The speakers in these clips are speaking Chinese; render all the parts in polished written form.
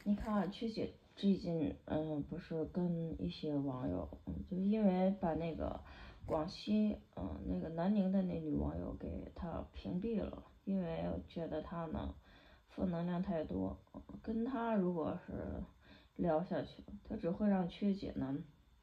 你看啊，曲姐最近不是跟一些网友就是因为把那个广西那个南宁的那女网友给她屏蔽了，因为我觉得她呢负能量太多，跟她如果是聊下去，她只会让曲姐呢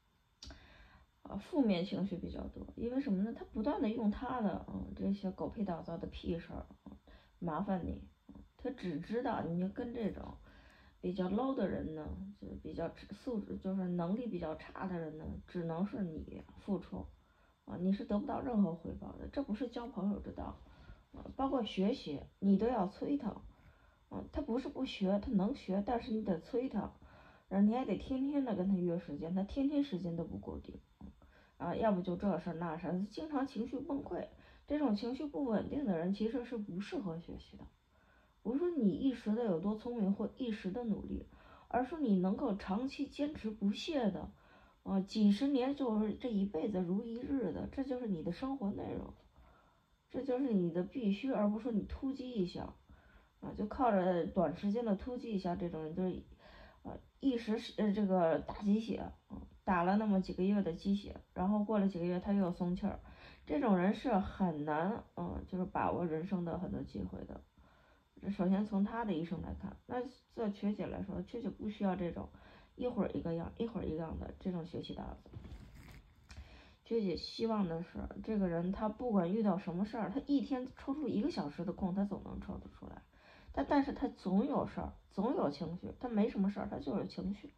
负面情绪比较多，因为什么呢？她不断的用她的这些狗屁倒灶的屁事儿麻烦你，她只知道你跟这种比较 low 的人呢，就比较素质就是能力比较差的人呢，只能是你付出你是得不到任何回报的，这不是交朋友之道包括学习你都要催他他不是不学，他能学，但是你得催他，然后你还得天天的跟他约时间，他天天时间都不固定要不就这事那事，经常情绪崩溃，这种情绪不稳定的人其实是不适合学习的。不是说你一时的有多聪明或一时的努力，而是你能够长期坚持不懈的，几十年就是这一辈子如一日的，这就是你的生活内容，这就是你的必须，而不是你突击一下，就靠着短时间的突击一下，这种人就是，一时这个打鸡血，打了那么几个月的鸡血，然后过了几个月他又松气儿，这种人是很难，就是把握人生的很多机会的。首先从他的一生来看，那这缺姐来说，缺姐不需要这种一会儿一个样一会儿一个样的这种学习搭子。缺姐希望的是，这个人他不管遇到什么事儿，他一天抽出1个小时的空，他总能抽得出来。但是他总有事儿，总有情绪，他没什么事儿，他就有情绪。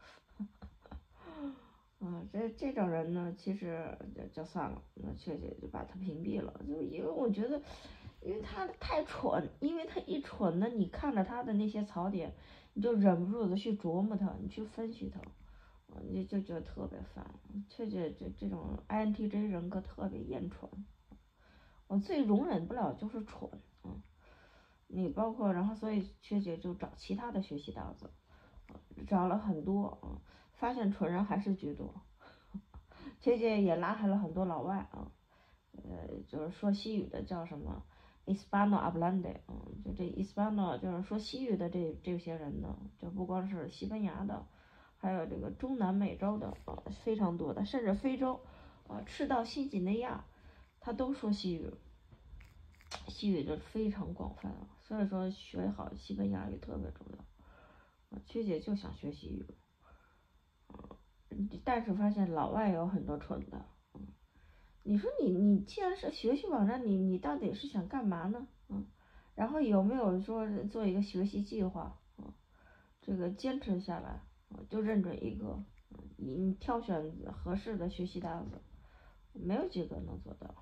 这种人呢，其实就算了，那缺姐就把他屏蔽了，就因为我觉得，因为他太蠢，因为他一蠢呢，你看着他的那些槽点，你就忍不住的去琢磨他，你去分析他，你就觉得特别烦。缺姐这种 INTJ 人格特别厌蠢，我最容忍不了就是蠢，你包括然后所以缺姐就找其他的学习搭子，找了很多发现蠢人还是居多。缺姐也拉黑了很多老外就是说西语的叫什么 Hispano Hablante，就这 Hispano 就是说西语的这些人呢，就不光是西班牙的，还有这个中南美洲的非常多的，甚至非洲赤道新几内亚，他都说西语，西语就非常广泛所以说学好西班牙语特别重要缺姐就想学西语，但是发现老外有很多蠢的。你说你既然是学习网站，你到底是想干嘛呢？然后有没有说做一个学习计划？这个坚持下来就认准一个，你挑选合适的学习搭子，没有几个能做到。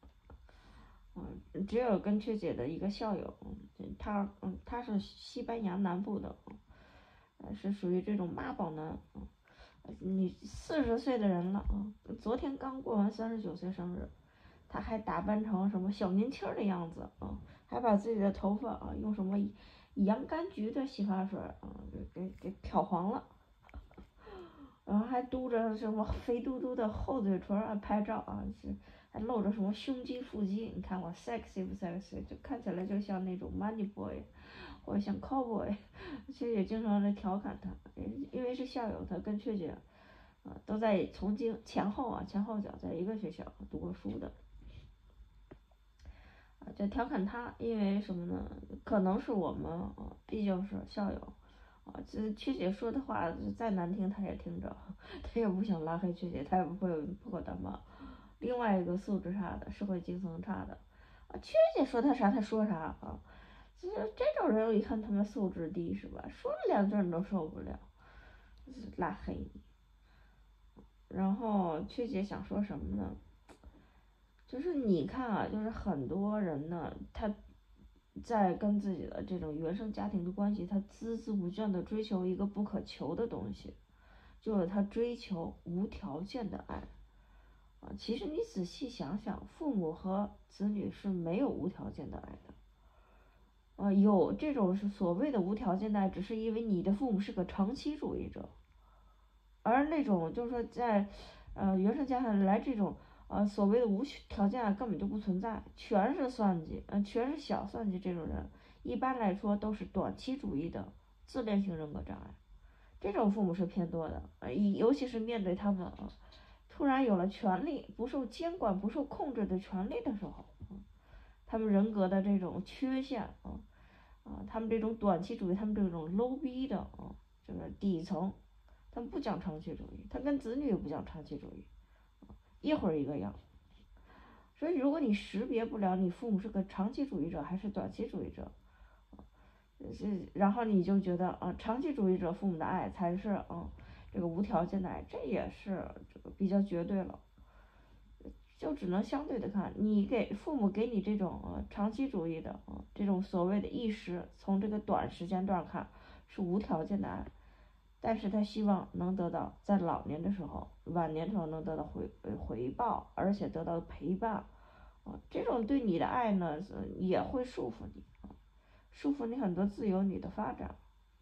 只有跟缺姐的一个校友，他是西班牙南部的，是属于这种妈宝男，你40岁的人了昨天刚过完39岁生日，他还打扮成什么小年轻的样子还把自己的头发用什么洋甘菊的洗发水给漂黄了，然后还嘟着什么肥嘟嘟的厚嘴唇拍照还露着什么胸肌腹肌，你看我 sexy 不 sexy？ 就看起来就像那种 money boy，或者像 cowboy。缺姐经常在调侃他，因为是校友，他跟缺姐都在从今前后脚在一个学校读过书的，就调侃他，因为什么呢？可能是我们毕竟是校友这缺姐说的话再难听他也听着，他也不想拉黑缺姐，他也不会破他骂。另外一个素质差的，社会阶层差的缺姐说他啥他说啥这种人我一看他们素质低是吧？说了2句你都受不了，拉黑你。然后缺姐想说什么呢？就是你看就是很多人呢，他在跟自己的这种原生家庭的关系，他孜孜不倦的追求一个不可求的东西，就是他追求无条件的爱其实你仔细想想，父母和子女是没有无条件的爱的有这种是所谓的无条件的爱，只是因为你的父母是个长期主义者，而那种就是说在原生家庭来这种所谓的无条件根本就不存在，全是算计全是小算计，这种人一般来说都是短期主义的自恋型人格障碍，这种父母是偏多的，尤其是面对他们突然有了权利，不受监管、不受控制的权利的时候，他们人格的这种缺陷他们这种短期主义，他们这种 low 逼的就是底层，他们不讲长期主义，他跟子女也不讲长期主义，一会儿一个样。所以如果你识别不了你父母是个长期主义者还是短期主义者，然后你就觉得长期主义者父母的爱才是这个无条件的爱，这也是这个比较绝对了。就只能相对的看，你给父母给你这种长期主义的这种所谓的意识，从这个短时间段看是无条件的爱，但是他希望能得到在老年的时候、晚年的时候能得到回报，而且得到陪伴这种对你的爱呢也会束缚你束缚你很多自由你的发展。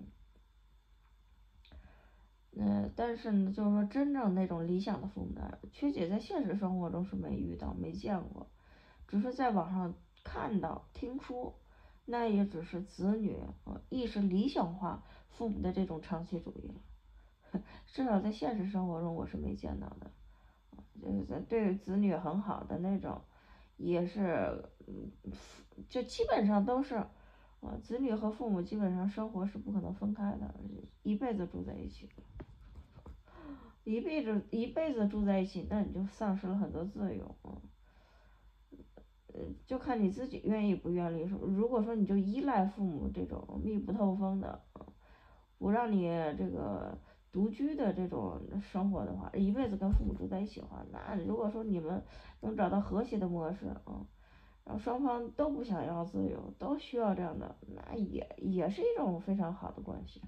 但是呢，就是说真正那种理想的父母呢，缺姐在现实生活中是没遇到、没见过，只是在网上看到、听说，那也只是子女意识理想化父母的这种长期主义了。至少在现实生活中我是没见到的，就是对子女很好的那种，也是就基本上都是子女和父母基本上生活是不可能分开的，一辈子住在一起。一辈子住在一起，那你就丧失了很多自由就看你自己愿意不愿意。如果说你就依赖父母这种密不透风的不让你这个独居的这种生活的话，一辈子跟父母住在一起的话，那如果说你们能找到和谐的模式然后双方都不想要自由，都需要这样的，那也是一种非常好的关系。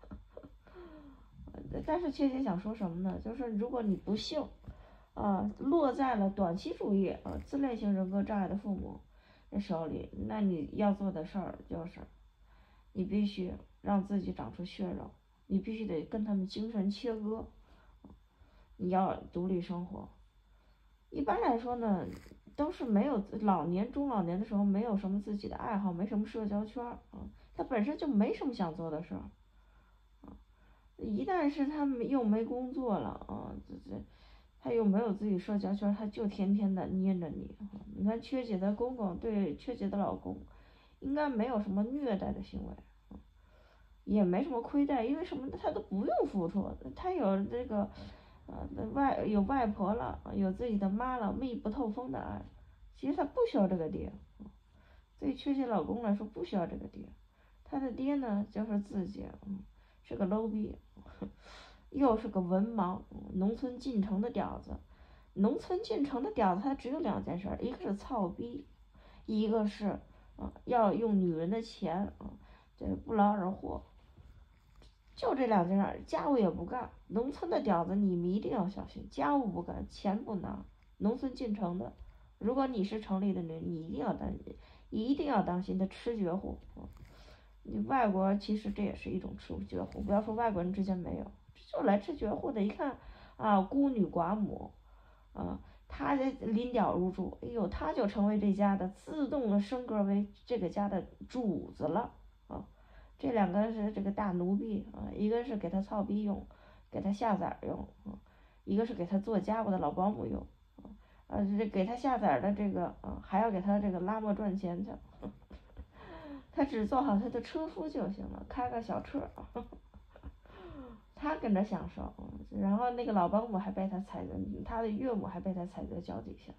但是切姐想说什么呢？就是如果你不幸落在了短期主义自恋型人格障碍的父母手里，那你要做的事儿就是，你必须让自己长出血肉，你必须得跟他们精神切割，你要独立生活。一般来说呢，都是没有中老年的时候没有什么自己的爱好，没什么社交圈他本身就没什么想做的事儿一旦是他们又没工作了他又没有自己社交圈，他就天天的黏着你。你看缺姐的公公对缺姐的老公，应该没有什么虐待的行为，也没什么亏待，因为什么？他都不用付出，他有这个有外婆了，有自己的妈了，密不透风的爱，其实他不需要这个爹。对缺姐老公来说，不需要这个爹，他的爹呢就是自己，是个 low 逼。又是个文盲，农村进城的屌子。农村进城的屌子，他只有两件事，一个是操逼，一个是要用女人的钱这不劳而获。就这两件事，家务也不干。农村的屌子，你们一定要小心，家务不干，钱不拿。农村进城的，如果你是城里的人，你一定要当心他吃绝户。你外国其实这也是一种吃绝户，不要说外国人之间没有。就来吃绝户的，一看孤女寡母他这临屌入住，哎呦，他就成为这家的自动的升格为这个家的主子了这两个是这个大奴婢一个是给他操逼用，给他下崽用一个是给他做家务的老保姆用这给他下崽的这个还要给他这个拉磨赚钱去他只做好他的车夫就行了，开个小车他跟着享受然后那个老保姆还被他踩在他的岳母还被他踩在脚底下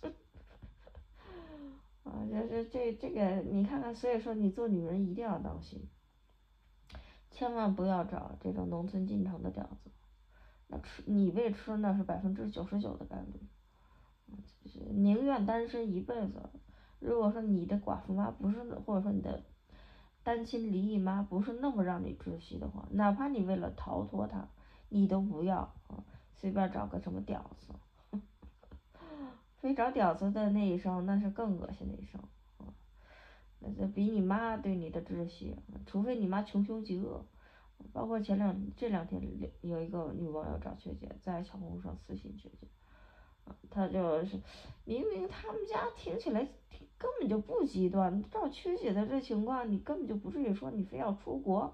这个你看看，所以说你做女人一定要当心，千万不要找这种农村进城的屌子，那你被吃那是99%的概率，宁愿单身一辈子。如果说你的寡妇妈不是，或者说你的单亲离异妈不是那么让你窒息的话，哪怕你为了逃脱他，你都不要随便找个什么屌子，非找屌子的那一生那是更恶心的一生那比你妈对你的窒息，除非你妈穷凶极恶。包括这两天有一个女网友找缺姐，在小红书上私信缺姐，她就是明明他们家听起来根本就不极端，照缺姐的这情况，你根本就不至于说你非要出国，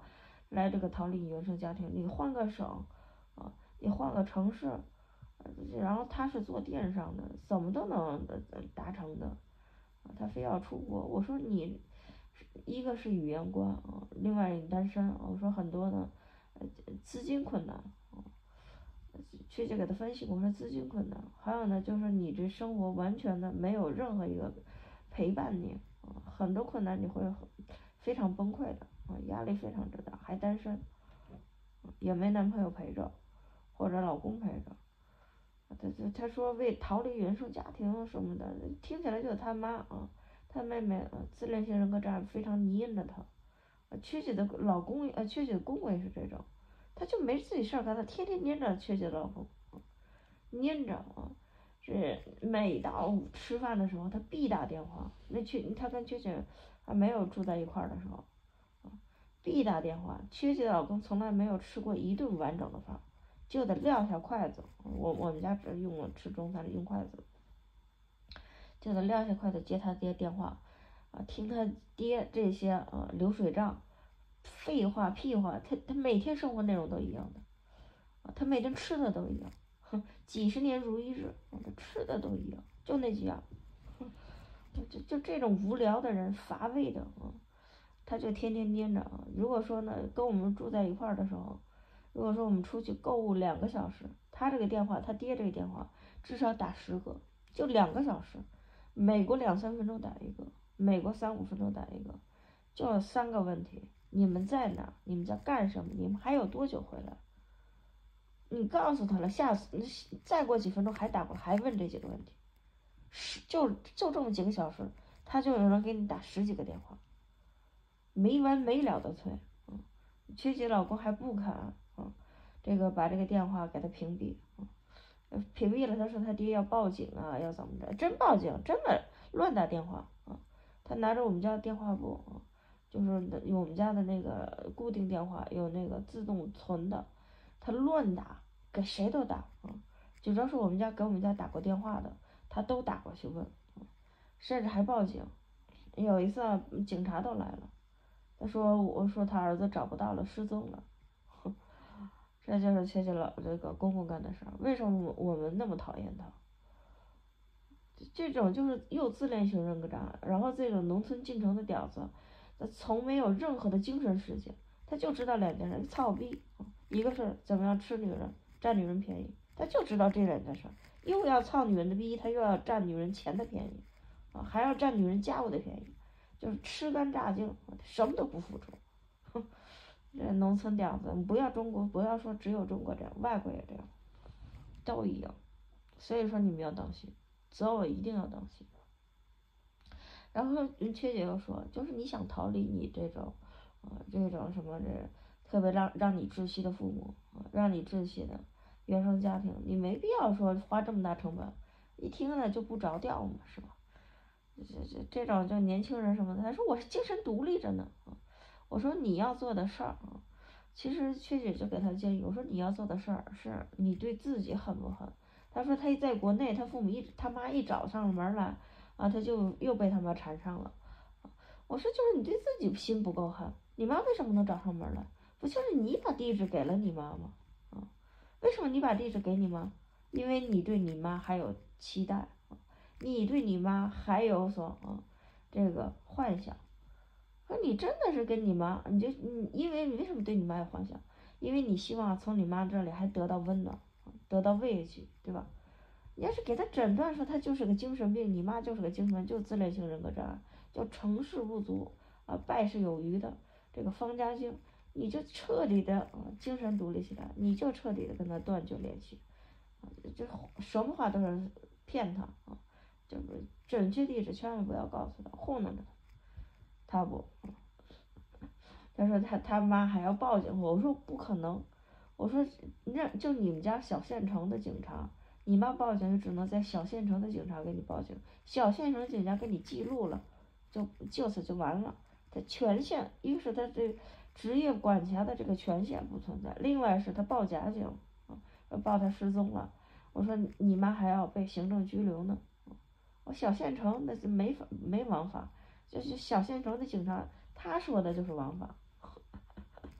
来这个逃离你原生家庭，你换个省，你换个城市，然后他是做电商的，怎么都能达成的，他非要出国。我说你，一个是语言关啊，另外你单身，我说很多的，资金困难，确切给他分析，我说资金困难，还有呢就是你这生活完全的没有任何一个陪伴你，很多困难你会非常崩溃的，压力非常之大，还单身，也没男朋友陪着，或者老公陪着。他说为逃离原生家庭什么的，听起来就是他妈他妹妹自恋型人格障碍非常黏着他，缺姐的老公缺姐的公公也是这种，他就没自己事儿干，他天天黏着缺姐的老公，黏着是每到吃饭的时候他必打电话，他跟缺姐还没有住在一块儿的时候，必打电话，缺姐的老公从来没有吃过一顿完整的饭。就得撂下筷子，我们家只用吃中餐用筷子，就得撂下筷子接他爹电话，听他爹这些流水账，废话屁话，他每天生活内容都一样的，他每天吃的都一样，几十年如一日，他吃的都一样，就那几样，就这种无聊的人，乏味的他就天天黏着如果说呢，跟我们住在一块儿的时候。如果说我们出去购物2个小时，他这个电话，他爹这个电话至少打10个，就2个小时，美国2、3分钟打一个，美国3、5分钟打一个，就3个问题：你们在哪？你们在干什么？你们还有多久回来？你告诉他了，下次再过几分钟还打过来，还问这几个问题，就这么几个小时，他就有人给你打10几个电话，没完没了的催，缺姐老公还不肯。这个把这个电话给他屏蔽，屏蔽了。他说他爹要报警啊，要怎么着？真报警，真的乱打电话他拿着我们家的电话簿就是我们家的那个固定电话，有那个自动存的，他乱打，给谁都打就只要是我们家给我们家打过电话的，他都打过去问甚至还报警。有一次警察都来了，我说他儿子找不到了，失踪了。这就是缺姐这个公公干的事儿。为什么我们那么讨厌他？这种就是又自恋型人格障碍，然后这种农村进城的屌丝，他从没有任何的精神世界，他就知道2件事：操逼，一个是怎么样吃女人，占女人便宜，他就知道这2件事，又要操女人的逼，他又要占女人钱的便宜，还要占女人家务的便宜，就是吃干榨净，什么都不付出。这农村屌丝，不要中国，不要说只有中国这样，外国也这样，都一样。所以说你们要当心，择偶一定要当心。然后缺姐又说，就是你想逃离你这种，这种什么特别让你窒息的父母，让你窒息的原生家庭，你没必要说花这么大成本，一听呢就不着调嘛，是吧？这种就年轻人什么的，他说我是精神独立着呢我说你要做的事儿其实缺姐就给他建议，我说你要做的事儿是你对自己狠不狠？他说他在国内，他妈一找上门来他就又被他妈缠上了。我说就是你对自己心不够狠，你妈为什么能找上门来？不就是你把地址给了你妈吗？为什么你把地址给你妈？因为你对你妈还有期待你对你妈还有所这个幻想。可你真的是跟你妈，因为你为什么对你妈有幻想？因为你希望从你妈这里还得到温暖，得到慰藉，对吧？你要是给他诊断说他就是个精神病，你妈就是个精神，就自恋型人格障碍，叫成事不足败事有余的这个方家精，你就彻底的精神独立起来，你就彻底的跟他断绝联系就什么话都是骗他就是准确地址千万不要告诉他，糊弄着他不。他说他妈还要报警，我说不可能，我说就你们家小县城的警察，你妈报警就只能在小县城的警察给你报警，小县城警察给你记录了，就此就完了。他权限，一是他这职业管辖的这个权限不存在，另外是他报假警报他失踪了，我说你妈还要被行政拘留呢。我小县城那是没王法，就是小县城的警察他说的就是王法。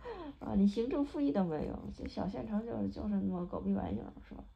啊，你行政复议都没有，这小县城就是那么狗逼玩意儿，是吧？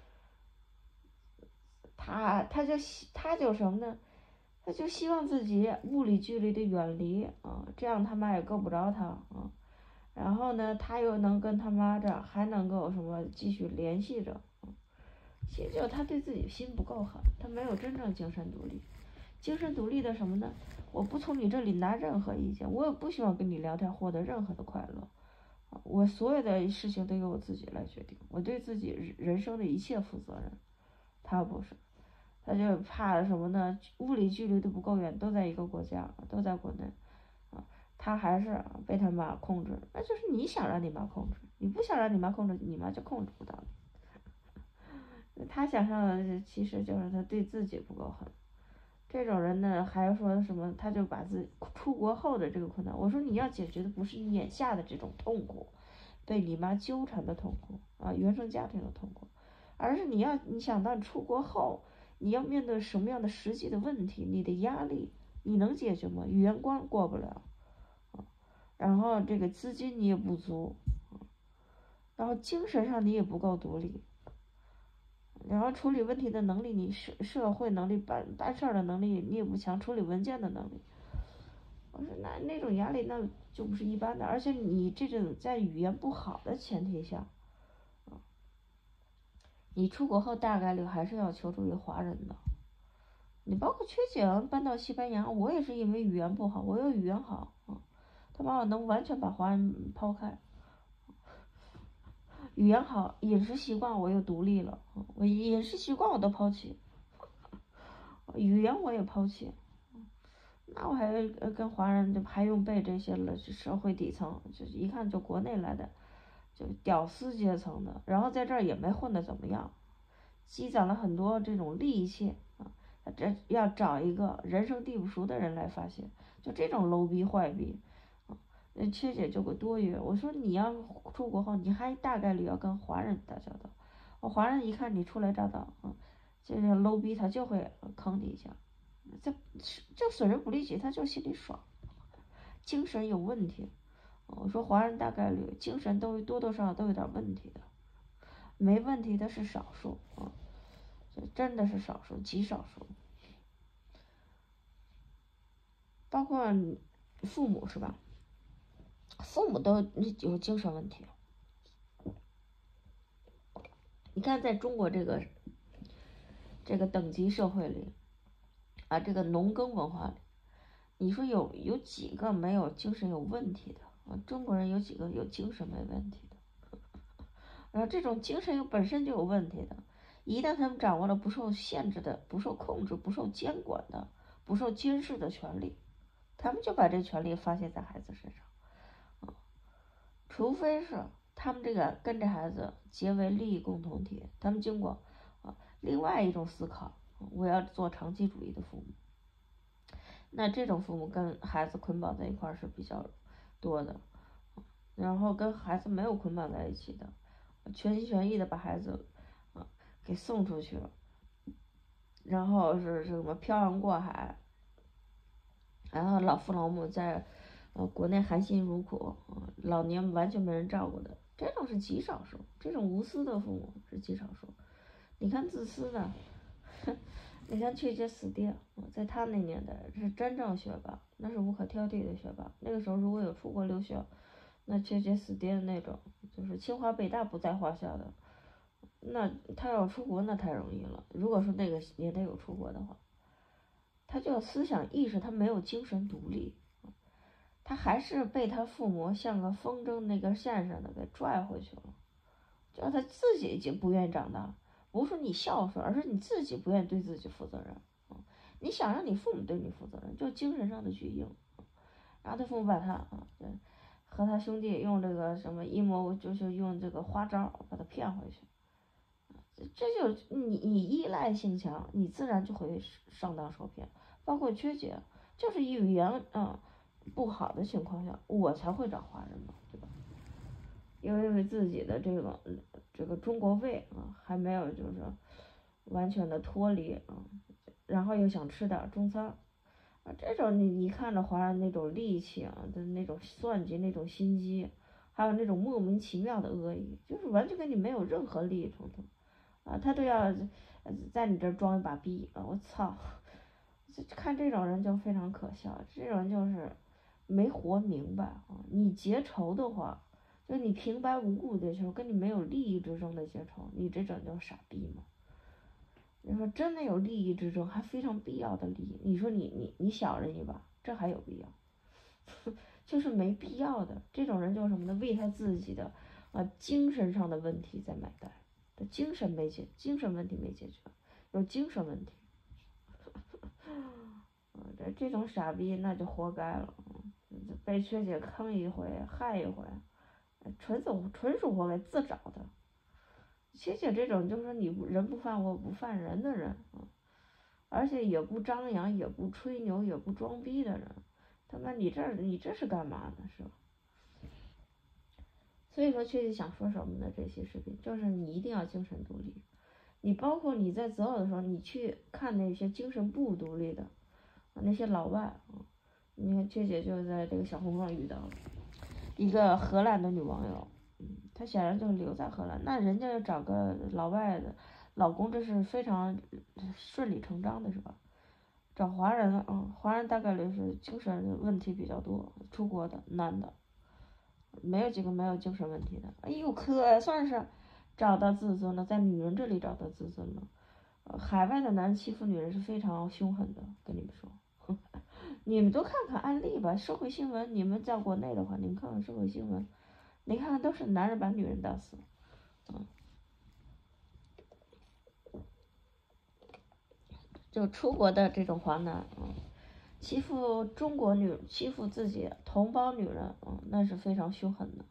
他就什么呢？他就希望自己物理距离的远离啊，这样他妈也够不着他啊。然后呢，他又能跟他妈这还能够什么继续联系着。其实就他对自己心不够狠，他没有真正精神独立。精神独立的什么呢？我不从你这里拿任何意见，我也不希望跟你聊天获得任何的快乐。我所有的事情都由我自己来决定，我对自己人生的一切负责任。他不是，他就怕什么呢？物理距离都不够远，都在一个国家，都在国内啊，他还是被他妈控制，那就是你想让你妈控制，你不想让你妈控制，你妈就控制不到你。他想象的其实就是他对自己不够狠。这种人呢，还说什么？他就把自己出国后的这个困难，我说你要解决的不是你眼下的这种痛苦，被你妈纠缠的痛苦啊，原生家庭的痛苦，而是你想到你出国后，你要面对什么样的实际的问题，你的压力你能解决吗？语言关过不了啊，然后这个资金你也不足，然后精神上你也不够独立。然后处理问题的能力，你社会能力办事的能力你也不强，处理文件的能力，我说那种压力那就不是一般的，而且你这种在语言不好的前提下，你出国后大概率还是要求助于华人的。你包括缺景搬到西班牙，我也是因为语言不好，我有语言好啊，他把我能完全把华人抛开。语言好，饮食习惯我又独立了，我饮食习惯我都抛弃，语言我也抛弃。那我还跟华人就还用背这些了，社会底层，就一看就国内来的，就屌丝阶层的，然后在这儿也没混得怎么样，积攒了很多这种戾气啊，这要找一个人生地不熟的人来发泄，就这种 low 逼坏逼啊，缺姐就个多余。我说你要出国后，你还大概率要跟华人打交道，我华人一看你初来乍到啊，这个 low 逼他就会坑你一下。这就损人不利己，他就心里爽，精神有问题。我说华人大概率精神都多多少少都有点问题的，没问题的是少数啊，这真的是少数，极少数。包括父母是吧？父母都有精神问题。你看，在中国这个等级社会里啊，这个农耕文化里，你说有几个没有精神有问题的啊？中国人有几个有精神没问题的？然后这种精神又本身就有问题的，一旦他们掌握了不受限制的、不受控制、不受监管的、不受监视的权利，他们就把这权利发泄在孩子身上，除非是他们这个跟着孩子结为利益共同体，他们经过另外一种思考，我要做长期主义的父母，那这种父母跟孩子捆绑在一块是比较多的，然后跟孩子没有捆绑在一起的，全心全意的把孩子给送出去了，然后是什么漂洋过海，然后老父老母在国内含辛茹苦，老年完全没人照顾的，这种是极少数，这种无私的父母是极少数。你看自私的，你看缺姐死爹，在他那年代是真正学霸，那是无可挑剔的学霸。那个时候如果有出国留学，那缺姐死爹的那种，就是清华北大不在话下的。那他要出国那太容易了。如果说那个年代有出国的话，他就有思想意识，他没有精神独立，他还是被他父母像个风筝那根线上的给拽回去了，就他自己就不愿意长大，不是你孝顺，而是你自己不愿意对自己负责任。你想让你父母对你负责任，就精神上的巨婴。然后他父母把他和他兄弟用这个什么阴谋，就是用这个花招把他骗回去。这就你依赖性强，你自然就会上当受骗。包括缺姐，就是语言不好的情况下，我才会找华人嘛，对吧？因为自己的这个中国胃还没有就是完全的脱离然后又想吃点中餐这种你看着华人那种戾气的那种算计那种心机还有那种莫名其妙的恶意，就是完全跟你没有任何利益冲突啊，他都要在你这儿装一把逼啊！我操，看这种人就非常可笑，这种人就是没活明白啊！你结仇的话，就你平白无故的时候跟你没有利益之争的结仇，你这种叫傻逼吗？你说真的有利益之争，还非常必要的利益，你说你小人一把，这还有必要？就是没必要的。这种人就是什么呢？为他自己的精神上的问题在买单，他精神问题没解决，有精神问题。这种傻逼那就活该了，被缺姐坑一回害一回，纯属活该，自找的。缺姐这种就是说你人不犯我不犯人的人而且也不张扬也不吹牛也不装逼的人，他妈你这是干嘛呢？是吧？所以说确实想说什么呢？这些视频就是你一定要精神独立，你包括你在择偶的时候，你去看那些精神不独立的那些老外你看确姐就在这个小红书上遇到了一个荷兰的女网友，她显然就是留在荷兰，那人家要找个老外的老公，这是非常顺理成章的，是吧？找华人华人大概率是精神问题比较多，出国的男的。没有几个没有精神问题的，哎呦，可算是找到自尊了，在女人这里找到自尊了。海外的男人欺负女人是非常凶狠的，跟你们说，你们都看看案例吧，社会新闻，你们在国内的话，你们看看社会新闻，你看看都是男人把女人打死，就出国的这种华男欺负中国女人，欺负自己同胞女人那是非常凶狠的。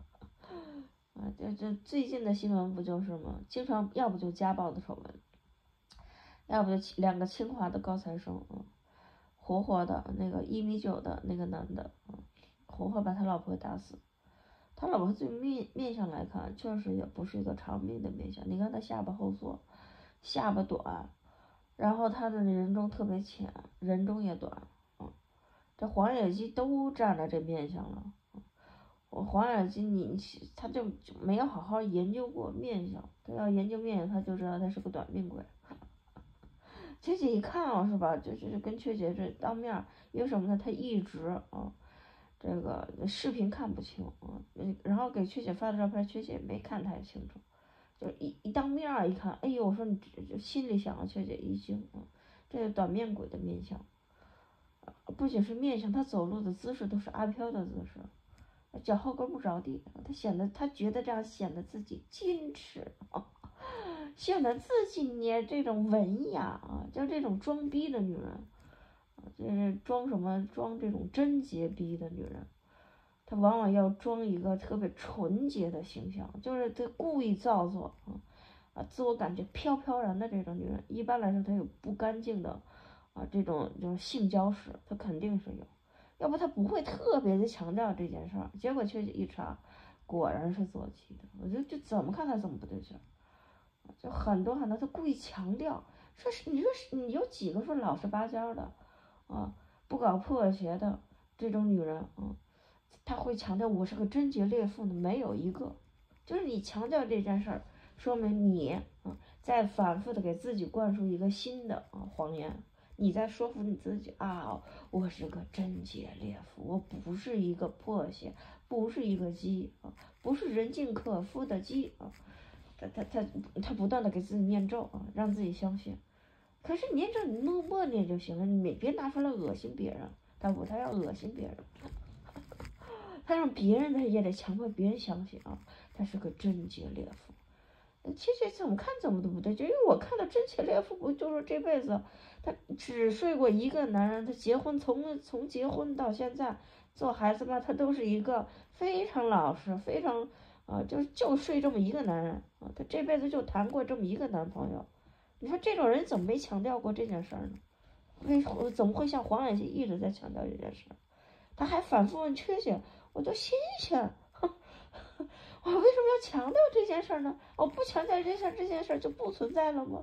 这最近的新闻不就是吗？经常要不就家暴的丑闻，要不就2个清华的高材生活活的那个1.9米的那个男的活活把他老婆打死。他老婆从面相来看，确实也不是一个长命的面相。你看他下巴后缩，下巴短，然后他的人中特别浅，人中也短这黄眼鸡都占了这面相了。黄眼睛他就没有好好研究过面相，他要研究面相，他就知道他是个短命鬼。缺姐一看是吧，就是跟缺姐这当面，因为什么呢？他一直这个视频看不清然后给缺姐发的照片，缺姐也没看太清楚，就一当面一看，哎呦，我说你这心里想缺姐一惊这个短面鬼的面相，不仅是面相，他走路的姿势都是阿飘的姿势。脚后跟不着地，他觉得这样显得自己矜持显得自己呢这种文雅就这种装逼的女人就是装什么装这种贞洁逼的女人，她往往要装一个特别纯洁的形象，就是她故意造作自我感觉飘飘然的这种女人，一般来说她有不干净的这种就是性交史，她肯定是有。要不他不会特别的强调这件事儿，结果却一查，果然是做鸡的。我就怎么看他怎么不对劲，就很多他故意强调，说是你说你有几个说老实巴交的不搞破鞋的这种女人他会强调我是个贞洁烈妇的，没有一个。就是你强调这件事儿，说明你在反复的给自己灌输一个新的谎言。你在说服你自己我是个贞洁烈妇，我不是一个破鞋，不是一个鸡不是人尽可夫的鸡他不断的给自己念咒让自己相信。可是念咒你默念就行了，你别拿出来恶心别人。他要恶心别人，他让别人他也得强迫别人相信他是个贞洁烈妇。其实怎么看怎么都不对，就因为我看到贞洁烈妇不就是这辈子他只睡过一个男人，他结婚从结婚到现在做孩子吧，他都是一个非常老实非常就睡这么一个男人他这辈子就谈过这么一个男朋友。你说这种人怎么没强调过这件事呢？怎么会像黄远熙一直在强调这件事？他还反复问缺姐，我就心想我为什么要强调这件事呢？我不强调这件事就不存在了吗？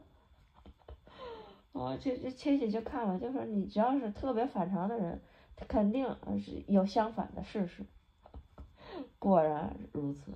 这切姐就看了，就说你只要是特别反常的人，他肯定是有相反的事实。 果然如此。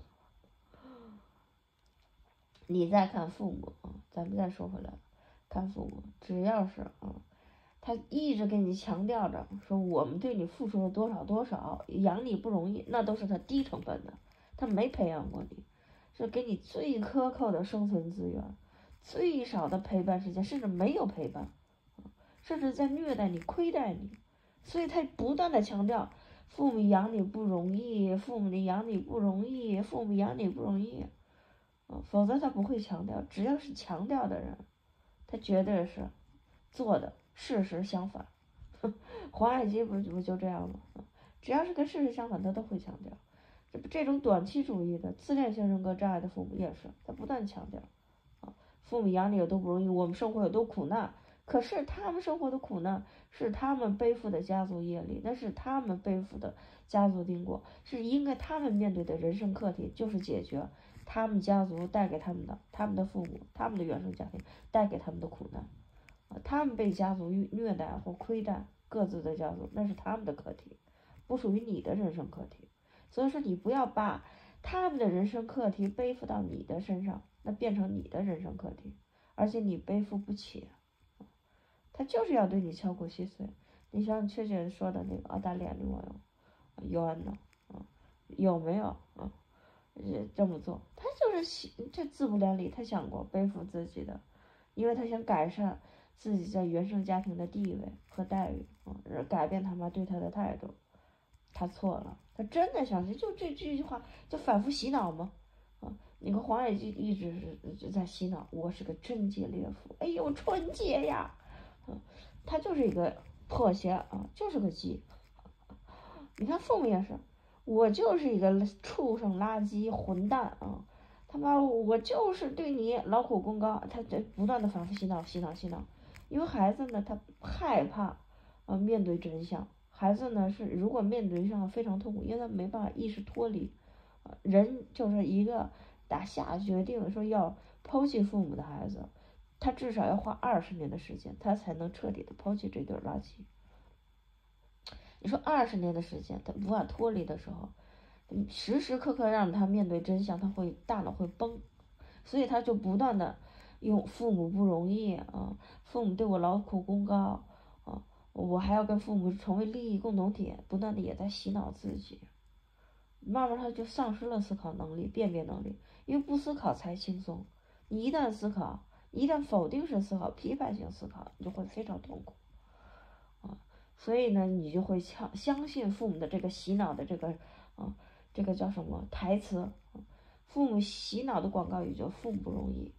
你再看父母啊，咱们再说回来，看父母，只要是他一直给你强调着说我们对你付出了多少多少，养你不容易，那都是他低成本的，他没培养过你，是给你最苛刻的生存资源，最少的陪伴时间，甚至没有陪伴，甚至在虐待你、亏待你，所以他不断的强调父母养你不容易，父母养你不容易，父母养你不容易。否则他不会强调，只要是强调的人，他绝对是做的事实相反。黄海基不就这样吗？只要是跟事实相反，他都会强调。这种短期主义的自恋性人格障碍的父母也是，他不断强调父母养你有多不容易，我们生活有多苦难。可是他们生活的苦难是他们背负的家族业力，那是他们背负的家族因果，是应该他们面对的人生课题，就是解决他们家族带给他们的父母、他们的原生家庭带给他们的苦难。他们被家族虐待或亏待，各自的家族那是他们的课题，不属于你的人生课题。所以说你不要把他们的人生课题背负到你的身上，那变成你的人生课题，而且你背负不起。他就是要对你敲骨吸髓。你像确切说的那个澳大利亚女网友尤安娜，有没有这么做？他就是这自不量力，他想过背负自己的，因为他想改善自己在原生家庭的地位和待遇，改变他妈对他的态度。他错了，他真的相信，就这句话就反复洗脑吗？那个黄海基一直是在洗脑，我是个贞洁烈妇，哎呦纯洁呀，他就是一个破鞋就是个鸡。你看父母也是，我就是一个畜生垃圾混蛋他妈我就是对你劳苦功高，他这不断的反复洗脑，因为孩子呢他害怕面对真相，孩子呢是如果面对真相非常痛苦，因为他没办法意识脱离，人就是一个打下决定说要抛弃父母的孩子，他至少要花20年的时间，他才能彻底的抛弃这堆垃圾。你说20年的时间，他无法脱离的时候，时时刻刻让他面对真相，他会大脑会崩，所以他就不断的用父母不容易父母对我劳苦功高我还要跟父母成为利益共同体，不断的也在洗脑自己，慢慢他就丧失了思考能力、辨别能力，因为不思考才轻松，你一旦思考，一旦否定式思考、批判性思考，你就会非常痛苦所以呢，你就会相信父母的这个洗脑的这个叫什么台词？父母洗脑的广告语就父母不容易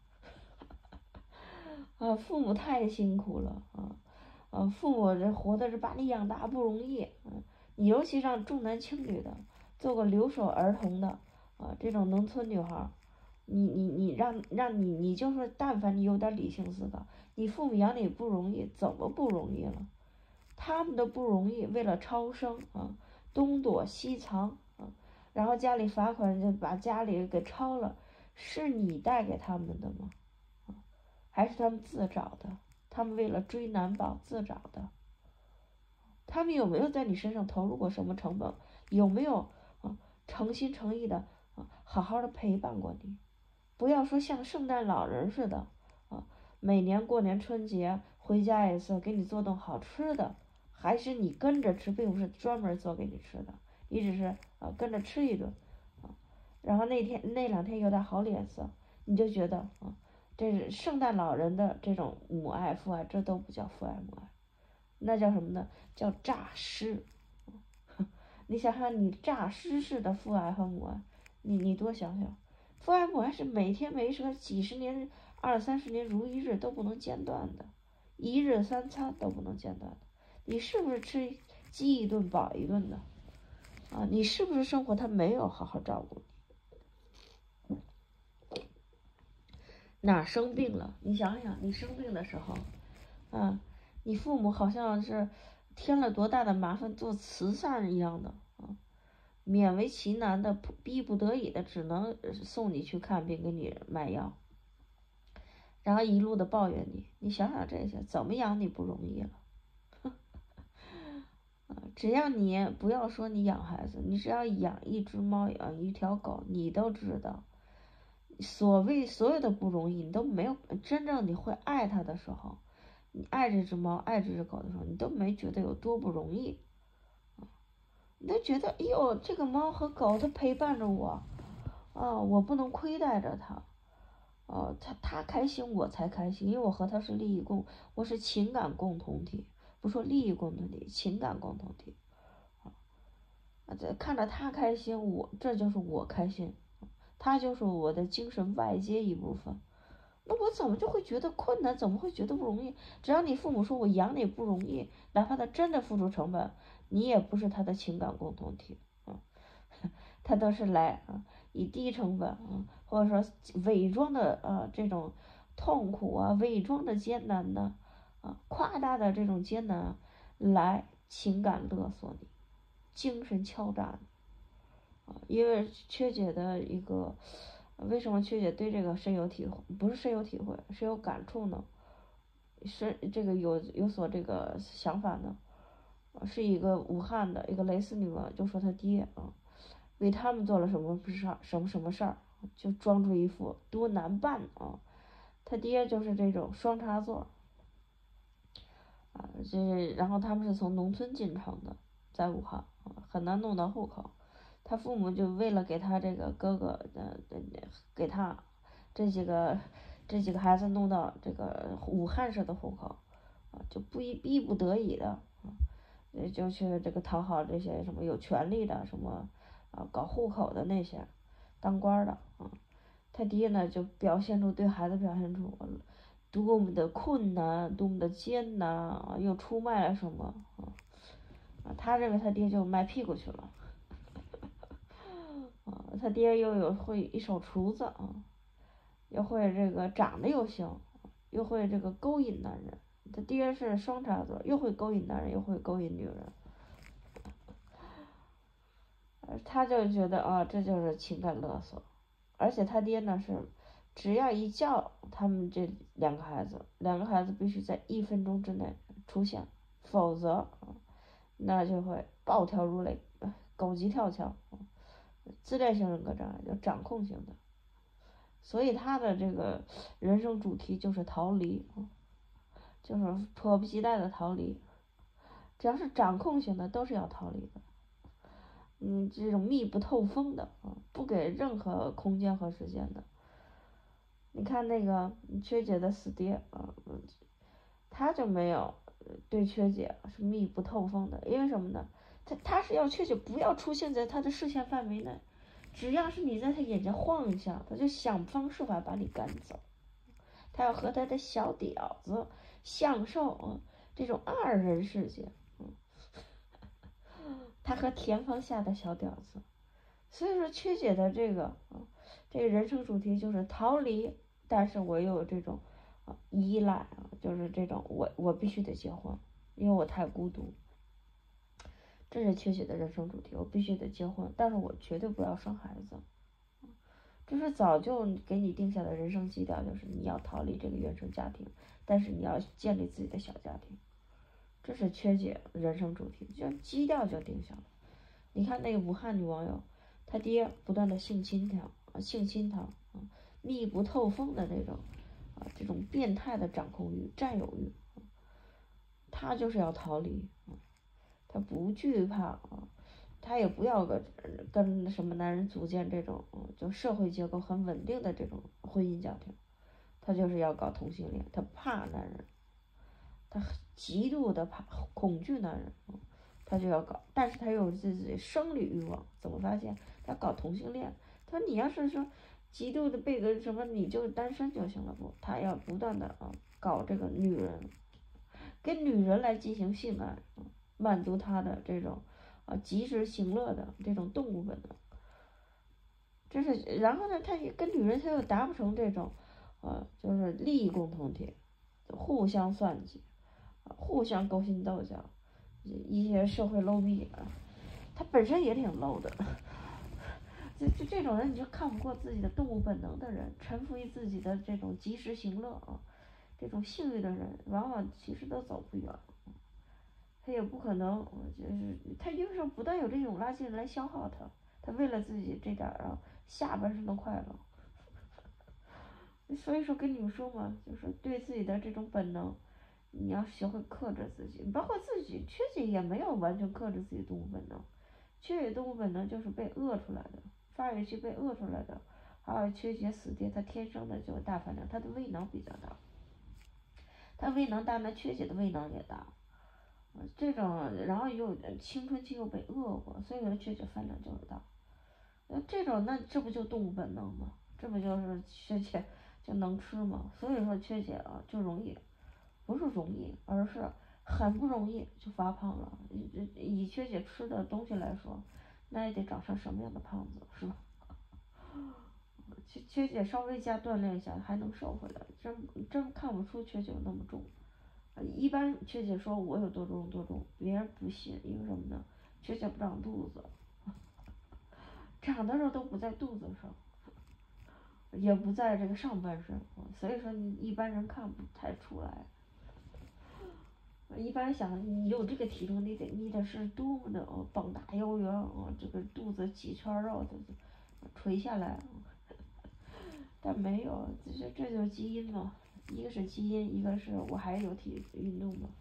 父母太辛苦了父母这活的是把你养大不容易你尤其让重男轻女的做个留守儿童的这种农村女孩，你让你就说，但凡你有点理性思考，你父母养你不容易，怎么不容易了？他们的不容易，为了超生东躲西藏然后家里罚款就把家里给抄了，是你带给他们的吗？还是他们自找的？他们为了追男宝自找的？他们有没有在你身上投入过什么成本？有没有诚心诚意的好好的陪伴过你？不要说像圣诞老人似的每年过年春节回家一次，给你做顿好吃的。还是你跟着吃，并不是专门做给你吃的，你只是跟着吃一顿然后那2天有点好脸色，你就觉得这是圣诞老人的这种母爱父爱，这都不叫父爱母爱，那叫什么呢？叫诈尸你想想，你诈尸式的父爱和母爱，你多想想，父爱母爱是每天每时几十年、20-30年如一日都不能间断的，一日3餐都不能间断的。你是不是吃饥一顿饱一顿的你是不是生活他没有好好照顾你？哪生病了？你想想，你生病的时候你父母好像是添了多大的麻烦做慈善一样的勉为其难的逼不得已的只能送你去看病给你买药，然后一路的抱怨你。你想想这些怎么养你不容易了只要你不要说你养孩子，你只要养一只猫，养一条狗，你都知道，所有的不容易，你都没有真正你会爱它的时候，你爱这只猫，爱这只狗的时候，你都没觉得有多不容易，你都觉得，哎呦，这个猫和狗它陪伴着我，我不能亏待着它，他开心我才开心，因为我和他是我是情感共同体，不说利益共同体，情感共同体。看着他开心，这就是我开心，他就是我的精神外接一部分。那我怎么就会觉得困难？怎么会觉得不容易？只要你父母说我养你不容易，哪怕他真的付出成本，你也不是他的情感共同体他都是来以低成本或者说伪装的这种痛苦伪装的艰难的夸大的这种艰难来情感勒索你，精神敲诈你因为缺姐的一个，为什么缺姐对这个深有体会？不是深有体会，是有感触呢？是这个有所这个想法呢？是一个武汉的一个蕾丝女王，就说她爹为他们做了什么事儿，就装出一副多难办他爹就是这种双插座然后他们是从农村进城的，在武汉很难弄到户口，他父母就为了给他这个哥哥给他这几个孩子弄到这个武汉市的户口就逼不得已的就去这个讨好这些什么有权利的什么搞户口的那些当官的他爹呢就对孩子表现出多么的困难，多么的艰难又出卖了什么他认为他爹就卖屁股去了他爹又会一手厨子又会这个长得又行，又会这个勾引男人。他爹是双插座，又会勾引男人，又会勾引女人。他就觉得这就是情感勒索。而且他爹呢是，只要一叫他们这两个孩子必须在1分钟之内出现，否则那就会暴跳如雷，狗急跳墙，自恋型人格障碍，就掌控型的。所以他的这个人生主题就是逃离，就是迫不及待的逃离。只要是掌控型的，都是要逃离的。这种密不透风的不给任何空间和时间的。你看那个缺姐的死爹他就没有对缺姐是密不透风的，因为什么呢？他是要缺姐不要出现在他的视线范围内，只要是你在他眼前晃一下，他就想方设法把你赶走。他要和他的小屌子享受这种2人世界他和田方下的小屌子。所以说缺姐的这个人生主题就是逃离，但是我又有这种依赖就是这种我必须得结婚，因为我太孤独。这是缺姐的人生主题，我必须得结婚，但是我绝对不要生孩子。这是早就给你定下的人生基调，就是你要逃离这个原生家庭，但是你要建立自己的小家庭。这是缺姐人生主题，就基调就定下了。你看那个武汉女网友，她爹不断的性侵她密不透风的这种这种变态的掌控欲、占有欲，她就是要逃离她不惧怕她也不要跟什么男人组建这种就社会结构很稳定的这种婚姻家庭，她就是要搞同性恋，她怕男人，她极度的恐惧男人他就要搞，但是他又有自己生理欲望，怎么发现？他搞同性恋，他说你要是说极度的被个什么，你就单身就行了不？他要不断的搞这个女人，跟女人来进行性爱，满足他的这种及时行乐的这种动物本能。这是，然后呢，他也跟女人他又达不成这种就是利益共同体，互相算计，互相勾心斗角。一些社会 low 逼他本身也挺 low 的，这种人你就看不过自己的动物本能的人，臣服于自己的这种及时行乐这种性欲的人，往往其实都走不远。 他也不可能，就是他因为说不但有这种垃圾来消耗他，他为了自己这点下半身的快乐。所以说跟你们说嘛，就是对自己的这种本能，你要学会克制自己，包括自己缺姐也没有完全克制自己动物本能，缺姐动物本能就是被饿出来的，发育期被饿出来的，还有缺姐死爹，他天生的就大饭量，他的胃囊比较大，他胃囊大，那缺姐的胃囊也大，这种然后又青春期又被饿过，所以说缺姐饭量就是大，这种那这不就动物本能吗？这不就是缺姐就能吃吗？所以说缺姐就容易。不是容易，而是很不容易就发胖了。以缺姐吃的东西来说，那也得长成什么样的胖子，是吧？缺姐稍微加锻炼一下还能瘦回来，真看不出缺姐有那么重。一般缺姐说我有多重多重，别人不信，因为什么呢？缺姐不长肚子，长的时候都不在肚子上，也不在这个上半身，所以说你一般人看不太出来。一般想你有这个体重，你得是多么的膀大腰圆这个肚子几圈肉都垂下来，但没有，这就是基因嘛，一个是基因，一个是我还有体运动嘛。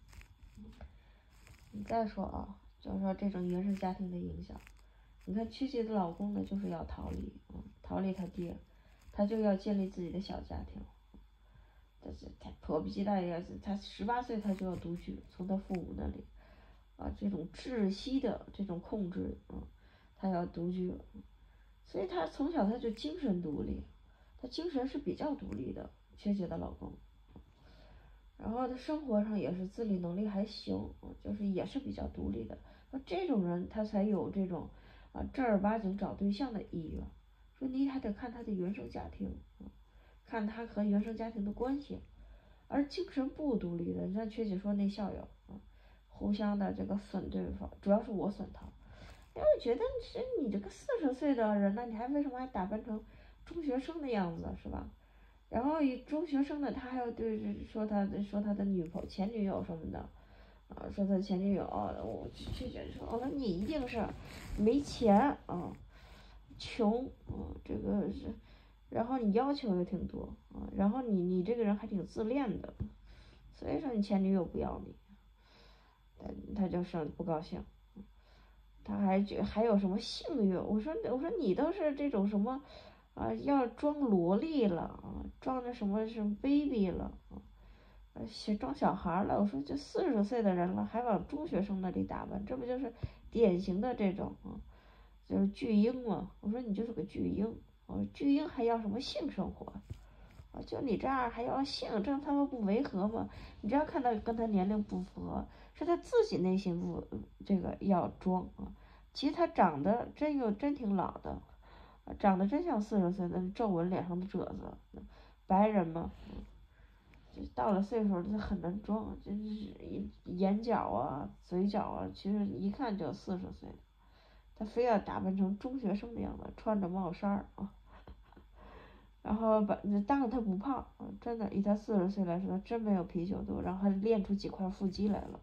你再说就是说这种原生家庭的影响，你看曲姐的老公呢，就是要逃离，逃离他爹，他就要建立自己的小家庭。他迫不及待呀，他18岁他就要独居，从他父母那里这种窒息的这种控制他要独居，所以他从小他就精神独立，他精神是比较独立的，缺姐的老公，然后他生活上也是自理能力还行，就是也是比较独立的，那这种人他才有这种正儿八经找对象的意愿，说你还得看他的原生家庭，看他和原生家庭的关系。而精神不独立的，你像缺姐说那校友互相的这个损对方，主要是我损他，因为觉得你这个40岁的人呢，你还为什么还打扮成中学生的样子是吧？然后以中学生的他还要对说他的前女友什么的，说他前女友我就觉得说那你一定是没钱穷这个是。然后你要求也挺多然后你这个人还挺自恋的，所以说你前女友不要你，他就是不高兴，他还有什么性欲？我说你都是这种什么要装萝莉了装着什么baby 了装小孩了。我说这40岁的人了，还往中学生那里打扮，这不就是典型的这种就是巨婴嘛？我说你就是个巨婴。巨婴还要什么性生活？就你这样还要性，这他们不违和吗？你只要看到跟他年龄不符合，是他自己内心不这个要装其实他长得真挺老的，长得真像40岁的皱纹脸上的褶子，白人嘛，就到了岁数他很难装，就是眼角嘴角其实一看就40岁。他非要打扮成中学生的样子，穿着帽衫然后当然他不胖真的以他40岁来说，真没有啤酒肚，然后还练出几块腹肌来了。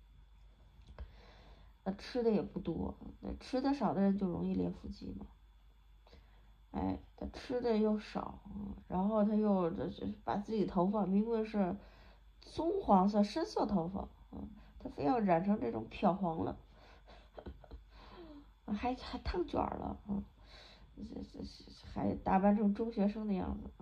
吃的也不多，吃的少的人就容易练腹肌嘛。他吃的又少，然后他又把自己头发明明是棕黄色深色头发他非要染成这种漂黄了，还烫卷了还打扮成中学生的样子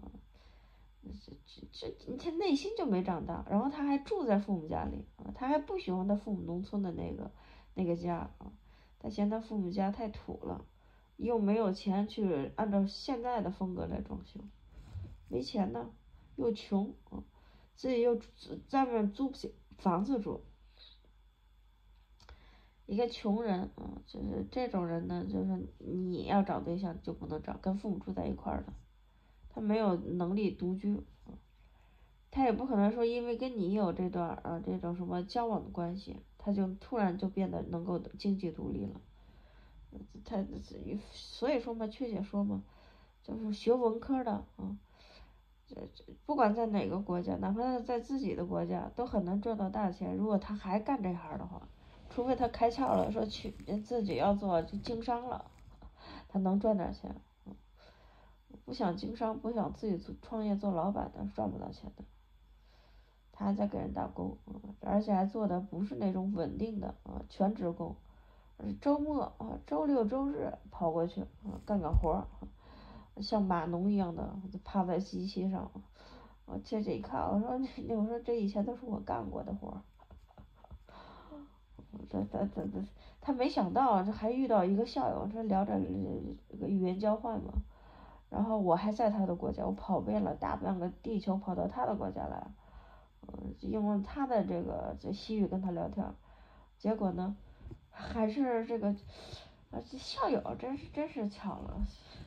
他内心就没长大，然后他还住在父母家里他还不喜欢他父母农村的那个家他嫌他父母家太土了，又没有钱去按照现在的风格来装修，没钱呢，又穷自己又在外面租不起房子住，一个穷人就是这种人呢，就是你要找对象就不能找跟父母住在一块儿的，他没有能力独居他也不可能说因为跟你有这段这种什么交往的关系，他就突然就变得能够经济独立了。所以说嘛，缺姐说嘛，就是学文科的不管在哪个国家，哪怕是在自己的国家，都很难赚到大钱。如果他还干这行的话，除非他开窍了，说去自己要做经商了，他能赚点钱。不想经商，不想自己创业做老板的，赚不到钱的。他还在给人打工，而且还做的不是那种稳定的全职工，周末周六周日跑过去干活，像码农一样的趴在机器上。我这一看，我说这以前都是我干过的活。他没想到这还遇到一个校友，这聊着这个语言交换嘛。然后我还在他的国家，我跑遍了大半个地球，跑到他的国家来，用他的这西语跟他聊天，结果呢，还是这校友真是巧了。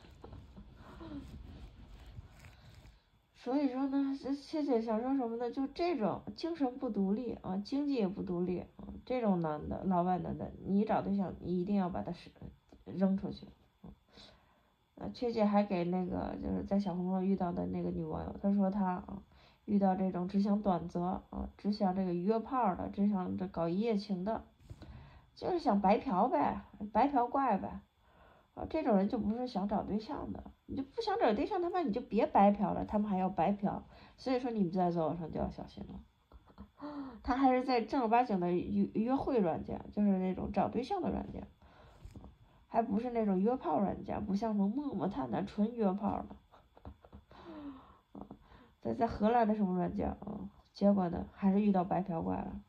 所以说呢，切切想说什么呢？就这种精神不独立经济也不独立这种男的，老外男的，你找对象，你一定要把他扔出去。切切还给那个就是在小红书遇到的那个女网友，她说她遇到这种只想短择只想这个约炮的，只想这搞一夜情的，就是想白嫖呗，白嫖怪呗。这种人就不是想找对象的，你就不想找对象，他妈你就别白嫖了，他们还要白嫖，所以说你们在交友上就要小心了。他还是在正儿八经的约会软件，就是那种找对象的软件，还不是那种约炮软件，不像什么陌陌、探探纯约炮的。在荷兰的什么软件结果呢还是遇到白嫖怪了。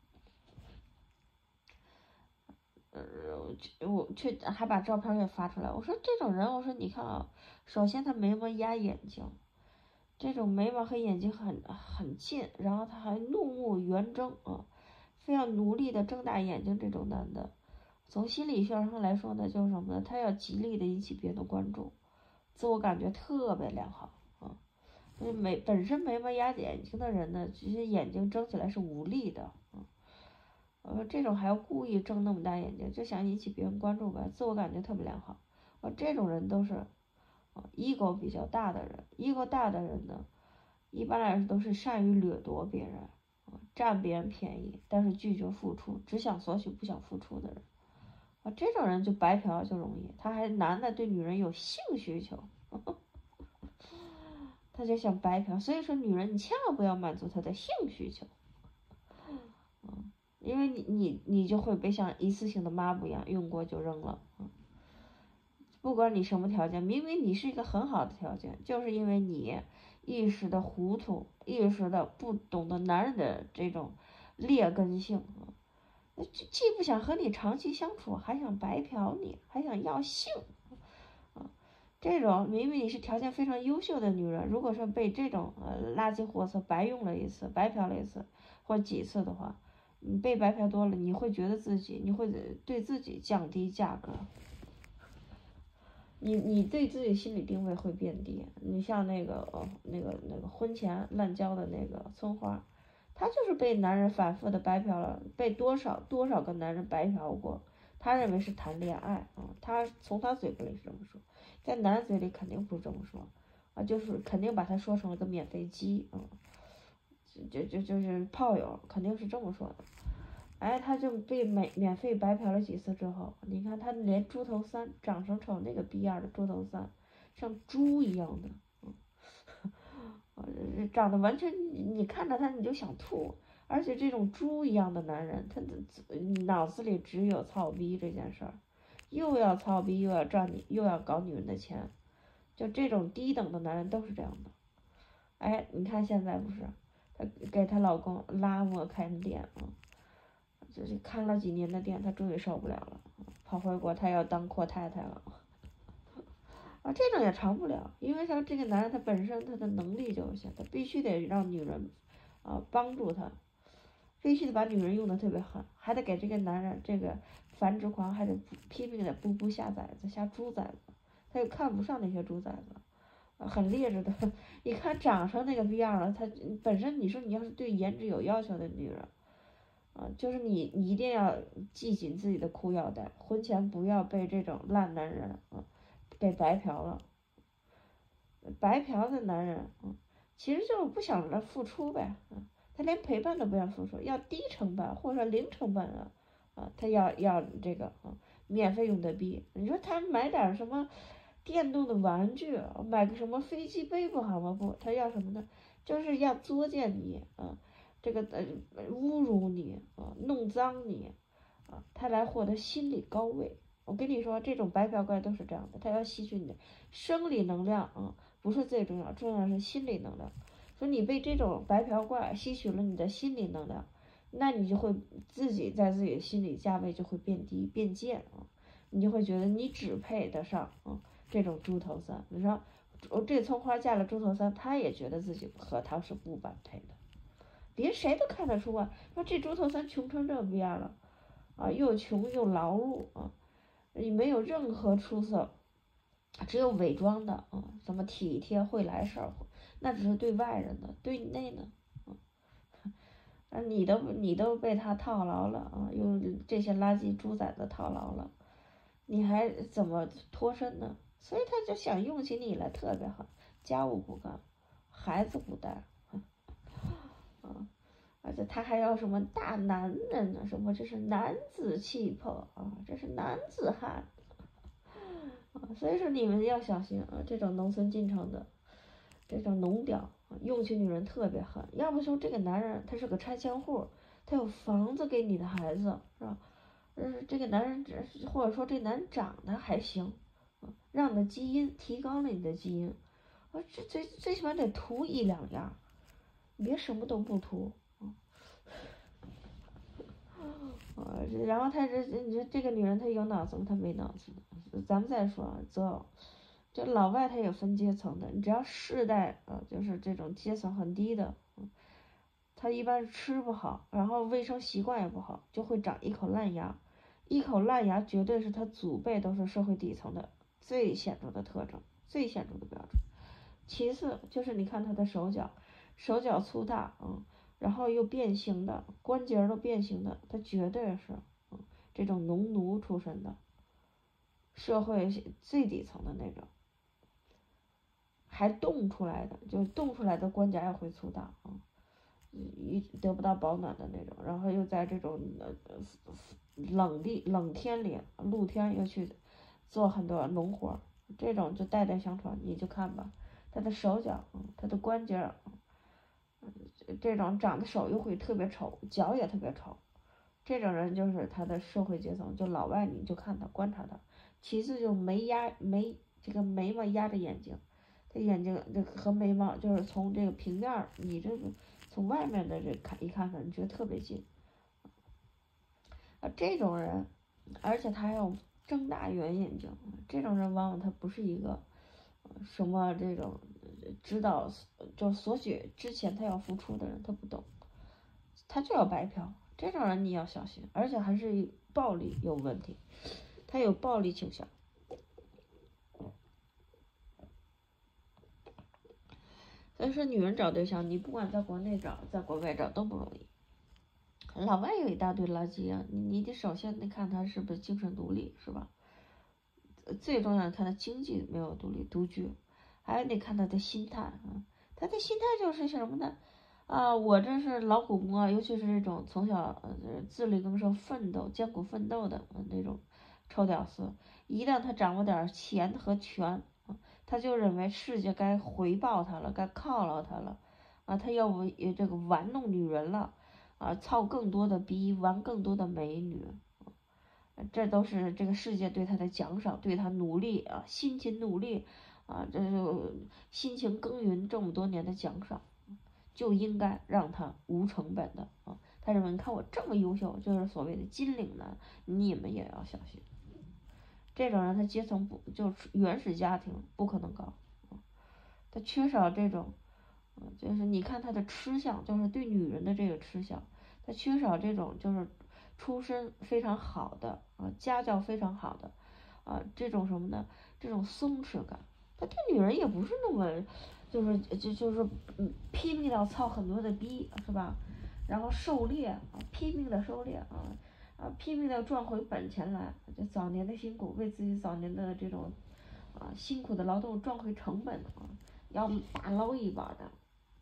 我去还把照片给发出来，我说这种人，我说你看首先他眉毛压眼睛，这种眉毛和眼睛很近，然后他还怒目圆睁非要努力的睁大眼睛，这种男的，从心理学上来说呢，就是什么呢？他要极力的引起别人的关注，自我感觉特别良好本身眉毛压眼睛的人呢，其实眼睛睁起来是无力的这种还要故意睁那么大眼睛，就想引起别人关注呗，自我感觉特别良好这种人都是ego 比较大的人，ego 大的人呢，一般来说都是善于掠夺别人占别人便宜，但是拒绝付出，只想索取不想付出的人这种人就白嫖就容易，他还男的对女人有性需求他就想白嫖，所以说女人你千万不要满足他的性需求因为你就会被像一次性的抹布一样用过就扔了不管你什么条件，明明你是一个很好的条件，就是因为你一时的糊涂，一时的不懂得男人的这种劣根性既不想和你长期相处，还想白嫖你，还想要性这种明明你是条件非常优秀的女人，如果说被这种垃圾货色白用了一次，白嫖了一次或几次的话，你被白嫖多了，你会觉得你会对自己降低价格，你对自己心理定位会变低。你像那个婚前滥交的那个村花，她就是被男人反复的白嫖了，被多少个男人白嫖过，她认为是谈恋爱她从她嘴巴里是这么说，在男人嘴里肯定不是这么说就是肯定把她说成了个免费鸡就是炮友，肯定是这么说的。他就被免费白嫖了几次之后，你看他连猪头三长成瞅那个逼样的猪头三，像猪一样的，长得完全你看着他你就想吐，而且这种猪一样的男人，他的脑子里只有操逼这件事儿，又要操逼又要赚你又要搞女人的钱，就这种低等的男人都是这样的。你看现在不是，她给她老公拉磨开店就是看了几年的店，她终于受不了了，跑回国，她要当阔太太了。这种也长不了，因为像这个男人，他本身他的能力就有限，他必须得让女人帮助他，必须得把女人用的特别狠，还得给这个男人这个繁殖狂还得拼命的不下崽子，下猪崽子，他又看不上那些猪崽子。很劣质的，你看长成那个逼样了，他本身你说你要是对颜值有要求的女人就是你一定要系紧自己的裤腰带，婚前不要被这种烂男人给白嫖了。白嫖的男人其实就是不想来付出呗，他连陪伴都不愿付出，要低成本或者说零成本他要这个免费用的币。你说他买点什么电动的玩具，买个什么飞机杯不好吗？不，他要什么呢？就是要作践你这个侮辱你弄脏你他来获得心理高位。我跟你说，这种白嫖怪都是这样的，他要吸取你的生理能量不是最重要，重要的是心理能量。所以你被这种白嫖怪吸取了你的心理能量，那你就会自己在自己的心理价位就会变低变贱你就会觉得你只配得上这种猪头三。你说这葱花嫁了猪头三，他也觉得自己和他是不般配的，连谁都看得出说这猪头三穷成这逼样了又穷又劳碌你没有任何出色，只有伪装的什么体贴会来事儿，那只是对外人的，对你内呢你都被他套牢了用这些垃圾猪崽子套牢了，你还怎么脱身呢？所以他就想用起你来特别狠，家务不干，孩子不带而且他还要什么大男人呢？什么这是男子气魄这是男子汉所以说你们要小心这种农村进城的这种农屌用起女人特别狠。要不说这个男人他是个拆迁户，他有房子给你的孩子是吧？这个男人或者说这男人长得还行让你的基因提高了你的基因这最起码得图一两样，别什么都不图然后这个女人她有脑子吗？她没脑子。咱们再说择偶，这老外他也分阶层的，你只要世代就是这种阶层很低的他一般吃不好，然后卫生习惯也不好，就会长一口烂牙。一口烂牙绝对是他祖辈都是社会底层的最显著的特征，最显著的标准。其次就是你看他的手脚粗大然后又变形的，关节都变形的，他绝对是这种农奴出身的，社会最底层的那种，还冻出来的，就冻出来的关节也会粗大得不到保暖的那种，然后又在这种冷天里，露天又去做很多农活，这种就代代相传，你就看吧，他的手脚，他的关节，这种长得手又会特别丑，脚也特别丑，这种人就是他的社会阶层，就老外你就看他观察他。其次就这个眉毛压着眼睛，他眼睛这和眉毛就是从这个平面你这个从外面的这看一看你觉得特别近这种人，而且他还要睁大圆眼睛，这种人往往他不是一个什么这种知道就索取之前他要付出的人，他不懂，他就要白嫖，这种人你要小心，而且还是暴力有问题，他有暴力倾向。所以说女人找对象，你不管在国内找在国外找都不容易。老外有一大堆垃圾你得首先得看他是不是精神独立是吧？最重要的看他经济没有独居，还得看他的心态他的心态就是什么呢？我这是老古摸，尤其是这种从小自力更生、艰苦奋斗的那种臭屌丝，一旦他掌握点钱和权他就认为世界该回报他了，该犒劳他了他要这个玩弄女人了操更多的逼，玩更多的美女这都是这个世界对他的奖赏，对他努力辛勤努力这就辛勤耕耘这么多年的奖赏，就应该让他无成本的他认为你看我这么优秀，就是所谓的金领男，你们也要小心。这种人他阶层不就是原始家庭不可能高他缺少这种就是你看他的吃相，就是对女人的这个吃相，他缺少这种就是出身非常好的家教非常好的这种什么呢？这种松弛感，他对女人也不是那么就是拼命要操很多的逼是吧？然后狩猎拼命的狩猎拼命的赚回本钱来，就早年的辛苦为自己早年的这种辛苦的劳动赚回成本要大捞一把的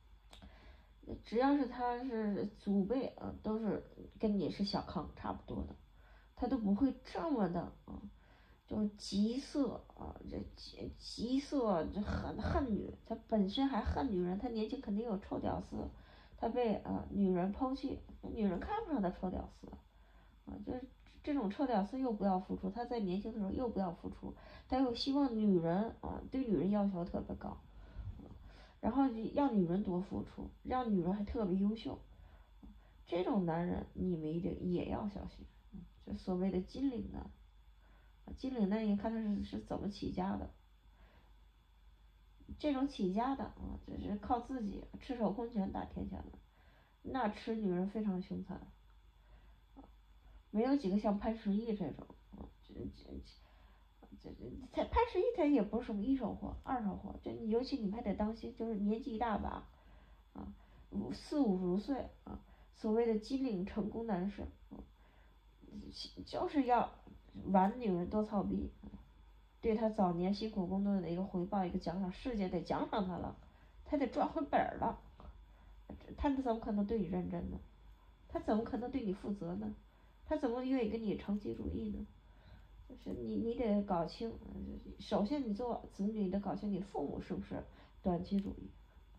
只要是他是祖辈啊，都是跟你是小康差不多的，他都不会这么的啊，就是急色啊，这急色这恨女，他本身还恨女人，他年轻肯定有臭屌丝，他被女人抛弃，女人看不上他臭屌丝啊，就是这种臭屌丝又不要付出，他在年轻的时候又不要付出，他又希望女人啊，对女人要求特别高。然后让女人多付出，让女人还特别优秀，这种男人你们一定也要小心。就所谓的金领男，金领男你看他是怎么起家的，这种起家的啊，就是靠自己赤手空拳打天下的，那吃女人非常凶残，没有几个像潘石屹这种，这潘石屹他也不是什么一手货、二手货，尤其你们还得当心，就是年纪大把，啊，40、50岁啊，所谓的金领成功男士，就是要玩女人多操逼，对他早年辛苦工作的一个回报、一个奖赏，世界得奖赏他了，他得赚回本了，他怎么可能对你认真呢？他怎么可能对你负责呢？他怎么愿意跟你长期主义呢？就是你得搞清，首先你做子女得搞清你父母是不是短期主义，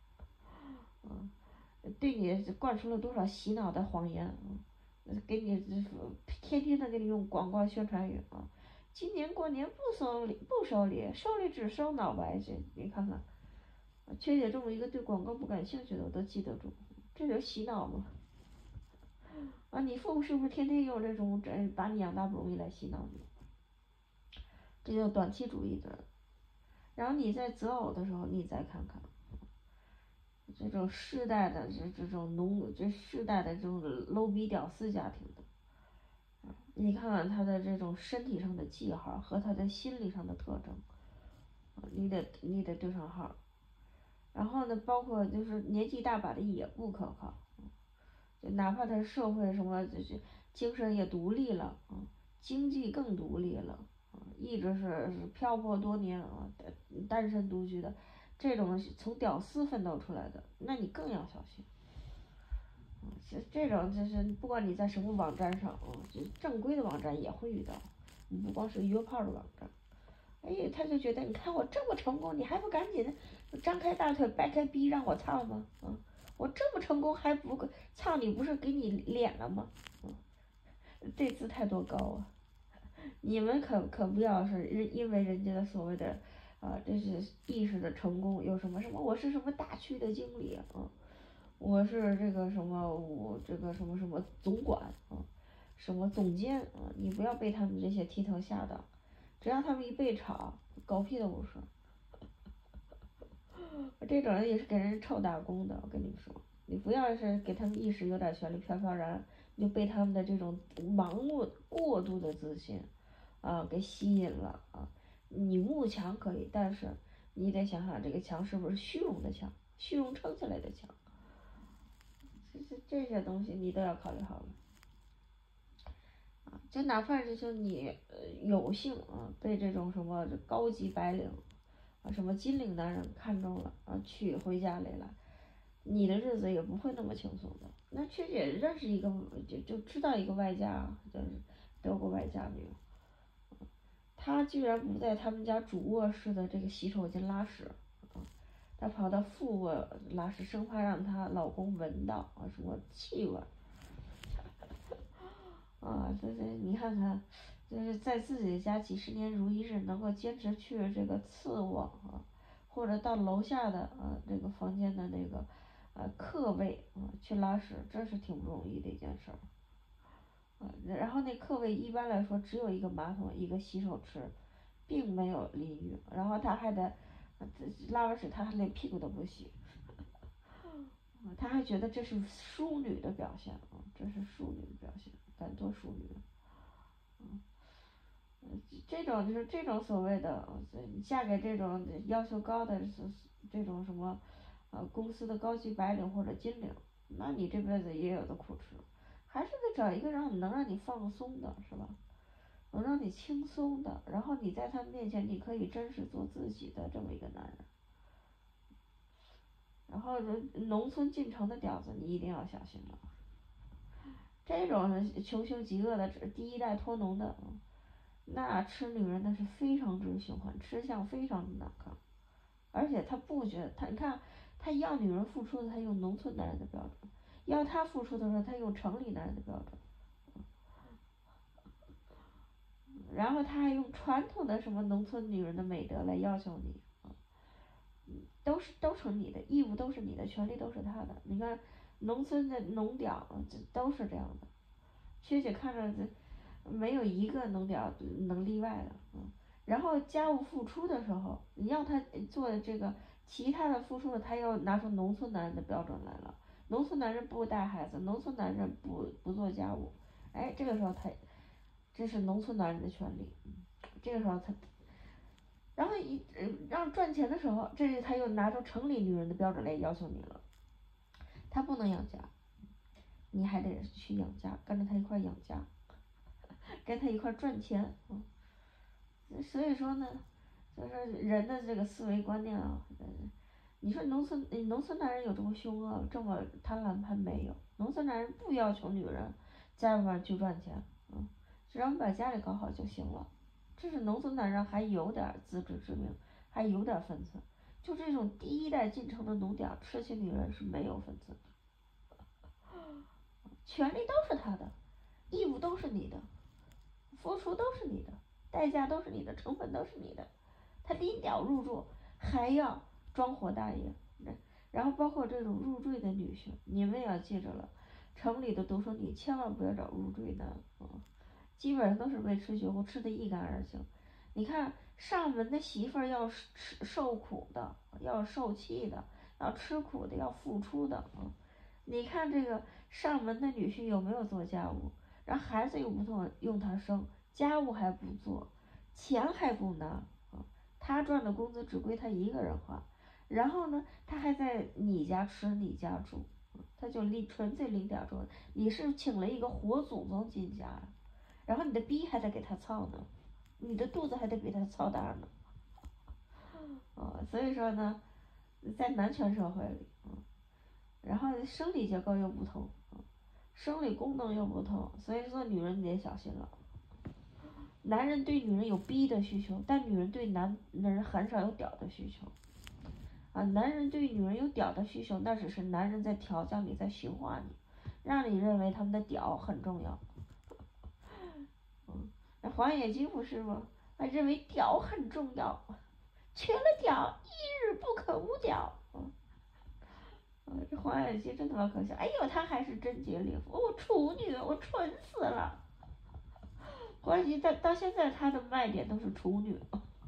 对你灌输了多少洗脑的谎言，给你天天的给你用广告宣传语啊，今年过年不收礼，收礼只收脑白金，你看看，缺姐这么一个对广告不感兴趣的我都记得住，这就是洗脑嘛。啊，你父母是不是天天用这种把你养大不容易来洗脑你？这叫短期主义者。然后你在择偶的时候，你再看看，这种世代的这世代的这种 low 逼屌丝家庭的，你看看他的这种身体上的记号和他的心理上的特征，你得对上号。然后呢，包括就是年纪大把的也不可靠，就哪怕他社会什么就是精神也独立了啊，经济更独立了啊，一直是漂泊多年啊，单身独居的，这种从屌丝奋斗出来的，那你更要小心。这种就是不管你在什么网站上啊，就正规的网站也会遇到，不光是约炮的网站。哎，他就觉得你看我这么成功，你还不赶紧张开大腿掰开逼让我操吗？我这么成功还不操你不是给你脸了吗？这姿态多高啊！你们可不要是因为人家的所谓的这是意识的成功，有什么我是什么大区的经理啊，我是这个什么我这个什么什么总管啊，什么总监啊，你不要被他们这些剃头吓到，只要他们一被炒，狗屁都不是。这种人也是给人臭打工的，我跟你说，你不要是给他们一时有点权利飘飘然，你就被他们的这种盲目过度的自信给吸引了啊。你慕强可以，但是你得想想这个强是不是虚荣的强，虚荣撑起来的强，这些东西你都要考虑好了。就哪怕是说你有幸被这种什么高级白领什么金领男人看中了娶回家里了，你的日子也不会那么轻松的。那确实也认识一个就知道一个外嫁，就是德国外嫁女，她居然不在他们家主卧室的这个洗手间拉屎，她跑到副卧拉屎，生怕让她老公闻到什么气味。这你看看，就是在自己家几十年如一日，能够坚持去这个次卧或者到楼下的这个房间的那个客位去拉屎，这是挺不容易的一件事儿。然后那客位一般来说只有一个马桶一个洗手池，并没有淋浴，然后他还得拉完屎他还连屁股都不洗，他还觉得这是淑女的表现这是淑女的表现，敢做淑女。这种就是这种所谓的嫁给这种要求高的这种什么公司的高级白领或者金领，那你这辈子也有的苦吃，还是得找一个能让你放松的，是吧？能让你轻松的，然后你在他面前你可以真实做自己的这么一个男人。然后后农村进城的屌丝你一定要小心了，这种穷凶极恶的第一代托农的，那吃女人那是非常之凶悍，吃相非常的难看，而且他不觉得他，你看他要女人付出的，他用农村男人的标准；要他付出的时候，他用城里男人的标准。然后他还用传统的什么农村女人的美德来要求你，都成你的义务，都是你的权利，都是他的。你看农村的农屌，这都是这样的，学姐看着这没有一个农屌能例外的，然后家务付出的时候，你要他做这个其他的付出的，他要拿出农村男人的标准来了。农村男人不带孩子，农村男人不做家务，哎，这个时候这是农村男人的权利，这个时候然后让赚钱的时候，这是他又拿出城里女人的标准来要求你了，他不能养家，你还得去养家，跟着他一块养家，跟他一块赚钱，所以说呢，就是人的这个思维观念啊，你说农村男人有这么凶恶，这么贪婪还没有？农村男人不要求女人在外面去赚钱，只要你把家里搞好就行了。这是农村男人还有点自知之明，还有点分寸。就这种第一代进城的农屌，吃起女人是没有分寸的，权利都是他的，义务都是你的，付出都是你的，代价都是你的，成本都是你的。他拎屌入住还要装活大爷，然后包括这种入赘的女婿，你们也要记着了，城里的独生女千万不要找入赘的，基本上都是为吃酒吃得一干二净。你看上门的媳妇儿要受苦的，要受气的，要吃苦的，要付出的，你看这个上门的女婿有没有做家务？然后孩子又不用他生，家务还不做，钱还不拿，他赚的工资只归他一个人花，然后呢，他还在你家吃你家住，他就纯粹领点钟，你是请了一个活祖宗进家，然后你的逼还得给他操呢，你的肚子还得给他操大呢，所以说呢，在男权社会里，然后生理结构又不同，生理功能又不同，所以说女人你得小心了。男人对女人有逼的需求，但女人对男人很少有屌的需求。男人对女人有屌的需求，那只是男人在调教你，在驯化你，让你认为他们的屌很重要。那黄野基不是吗？他认为屌很重要，缺了屌，一日不可无屌。这黄野基真他妈可笑！哎呦，他还是贞洁烈妇，处女，我蠢死了。黄野基到现在他的卖点都是处女。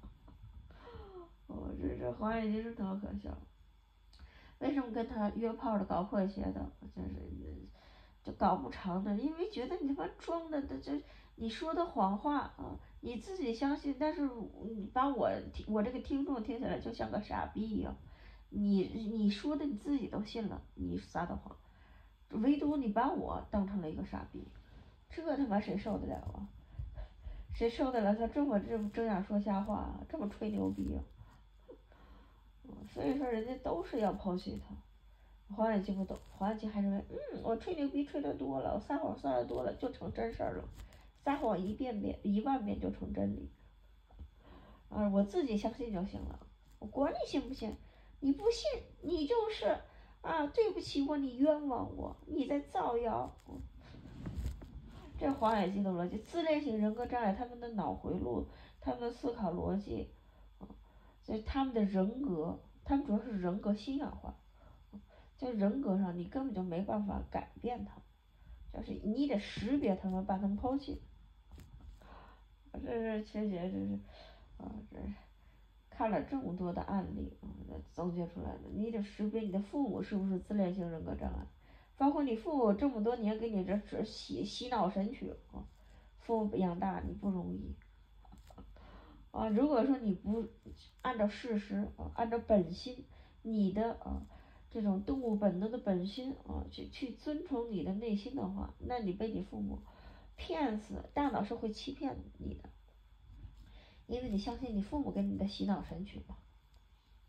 这黄野基真他妈可笑。为什么跟他约炮的搞破鞋的，就搞不长的？因为觉得你他妈装的这你说的谎话啊，你自己相信，但是你把我这个听众听起来就像个傻逼一样，你说的你自己都信了，你撒的谎，唯独你把我当成了一个傻逼，这他妈谁受得了啊？谁受得了他这么睁眼说瞎话，这么吹牛逼啊？所以说人家都是要抛弃他。黄远基不懂，黄远基还认为，我吹牛逼吹得多了，我撒谎撒得多了就成真事儿了，撒谎1万遍就成真理，我自己相信就行了，我管你信不信，你不信你就是对不起我，你冤枉我，你在造谣。这黄远基的逻辑，自恋型人格障碍，他们的脑回路，他们的思考逻辑，所以他们的人格，他们主要是人格信仰化。在人格上你根本就没办法改变他，就是你得识别他们，把他们抛弃。这是学姐，这是看了这么多的案例总结出来的。你得识别你的父母是不是自恋型人格障碍，包括你父母这么多年给你这洗脑神曲父母养大你不容易如果说你不按照事实按照本心，你的这种动物本能的本心去遵从你的内心的话，那你被你父母骗死，大脑是会欺骗你的，因为你相信你父母给你的洗脑神曲嘛。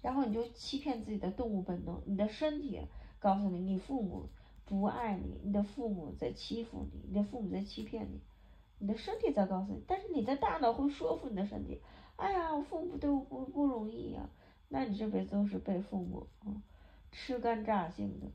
然后你就欺骗自己的动物本能，你的身体告诉你，你父母不爱你，你的父母在欺负你，你的父母在欺骗你，你的身体在告诉你，但是你的大脑会说服你的身体，哎呀，我父母对我不容易呀、那你这辈子都是被父母吃干榨净的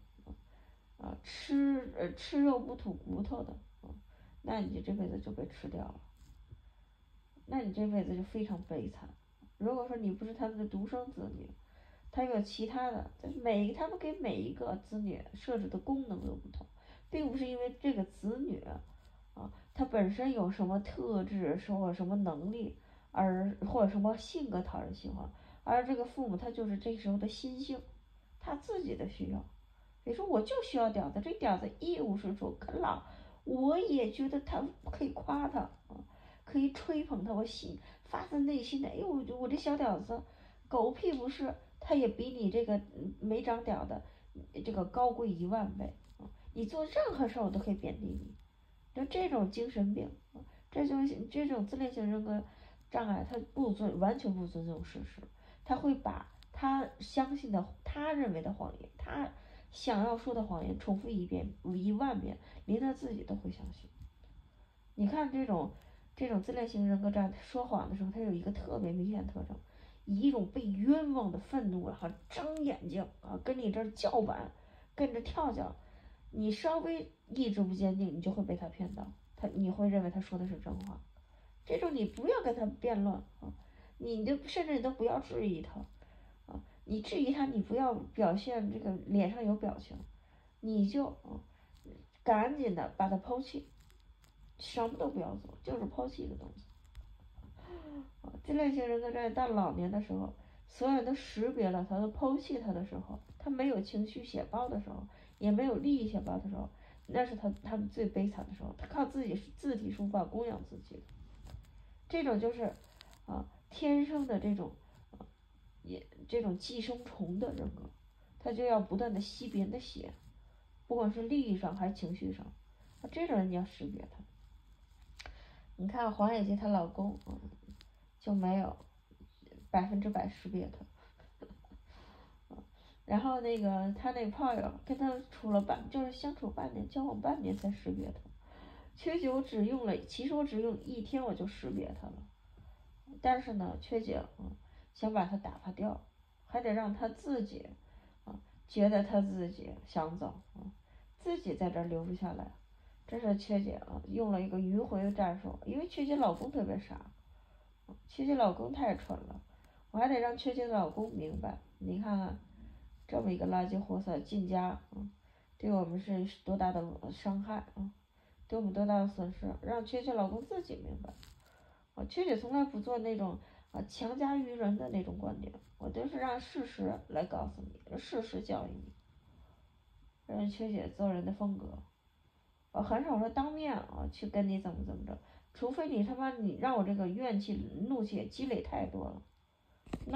吃肉不吐骨头的那你这辈子就被吃掉了，那你这辈子就非常悲惨。如果说你不是他们的独生子女，他有其他的，他们给每一个子女设置的功能都不同，并不是因为这个子女他本身有什么特质，或者什么能力，或者什么性格讨人喜欢，而这个父母他就是这时候的心性，他自己的需要。比如说我就需要屌子，这屌子一无是处，可老我也觉得他可以夸他可以吹捧他，发自内心的，哎呦，我这小屌子，狗屁不是，他也比你这个没长屌的这个高贵10000倍你做任何事我都可以贬低你，就这种精神病这种自恋型人格障碍，他完全不尊重事实，他会把他相信的、他认为的谎言，他想要说的谎言重复10000遍，连他自己都会相信。你看这种自恋型人格障碍，说谎的时候，他有一个特别明显的特征，以一种被冤枉的愤怒，然后睁眼睛跟你这儿叫板，跟着跳脚，你稍微意志不坚定，你就会被他骗到，你会认为他说的是真话。这种你不要跟他辩论甚至你都不要质疑他你质疑他，你不要表现这个脸上有表情，你就赶紧的把他抛弃，什么都不要做，就是抛弃一个东西。自恋型人格障碍到老年的时候，所有人都识别了他，都抛弃他的时候，他没有情绪写报的时候，也没有利益写报的时候，那是他们最悲惨的时候，他靠自己字体书法供养自己的。这种就是天生的这种寄生虫的人格，他就要不断的吸别人的血，不管是利益上还是情绪上，这种人你要识别他。你看黄野姬她老公就没有100%识别他，然后那个他那炮友跟他就是相处半年，交往半年才识别他。缺姐其实我只用1天我就识别他了，但是呢，缺姐想把他打发掉，还得让他自己觉得他自己想走自己在这留不下来。这是缺姐用了一个迂回的战术，因为缺姐老公特别傻，缺姐老公太蠢了，我还得让缺姐的老公明白，你看看这么一个垃圾货色进家对我们是多大的伤害对我们多大的损失，让缺姐老公自己明白。缺姐从来不做那种强加于人的那种观点，我都是让事实来告诉你，事实教育你。这是缺姐做人的风格。我很少说当面去跟你怎么着，除非你他妈你让我这个怨气怒气积累太多了。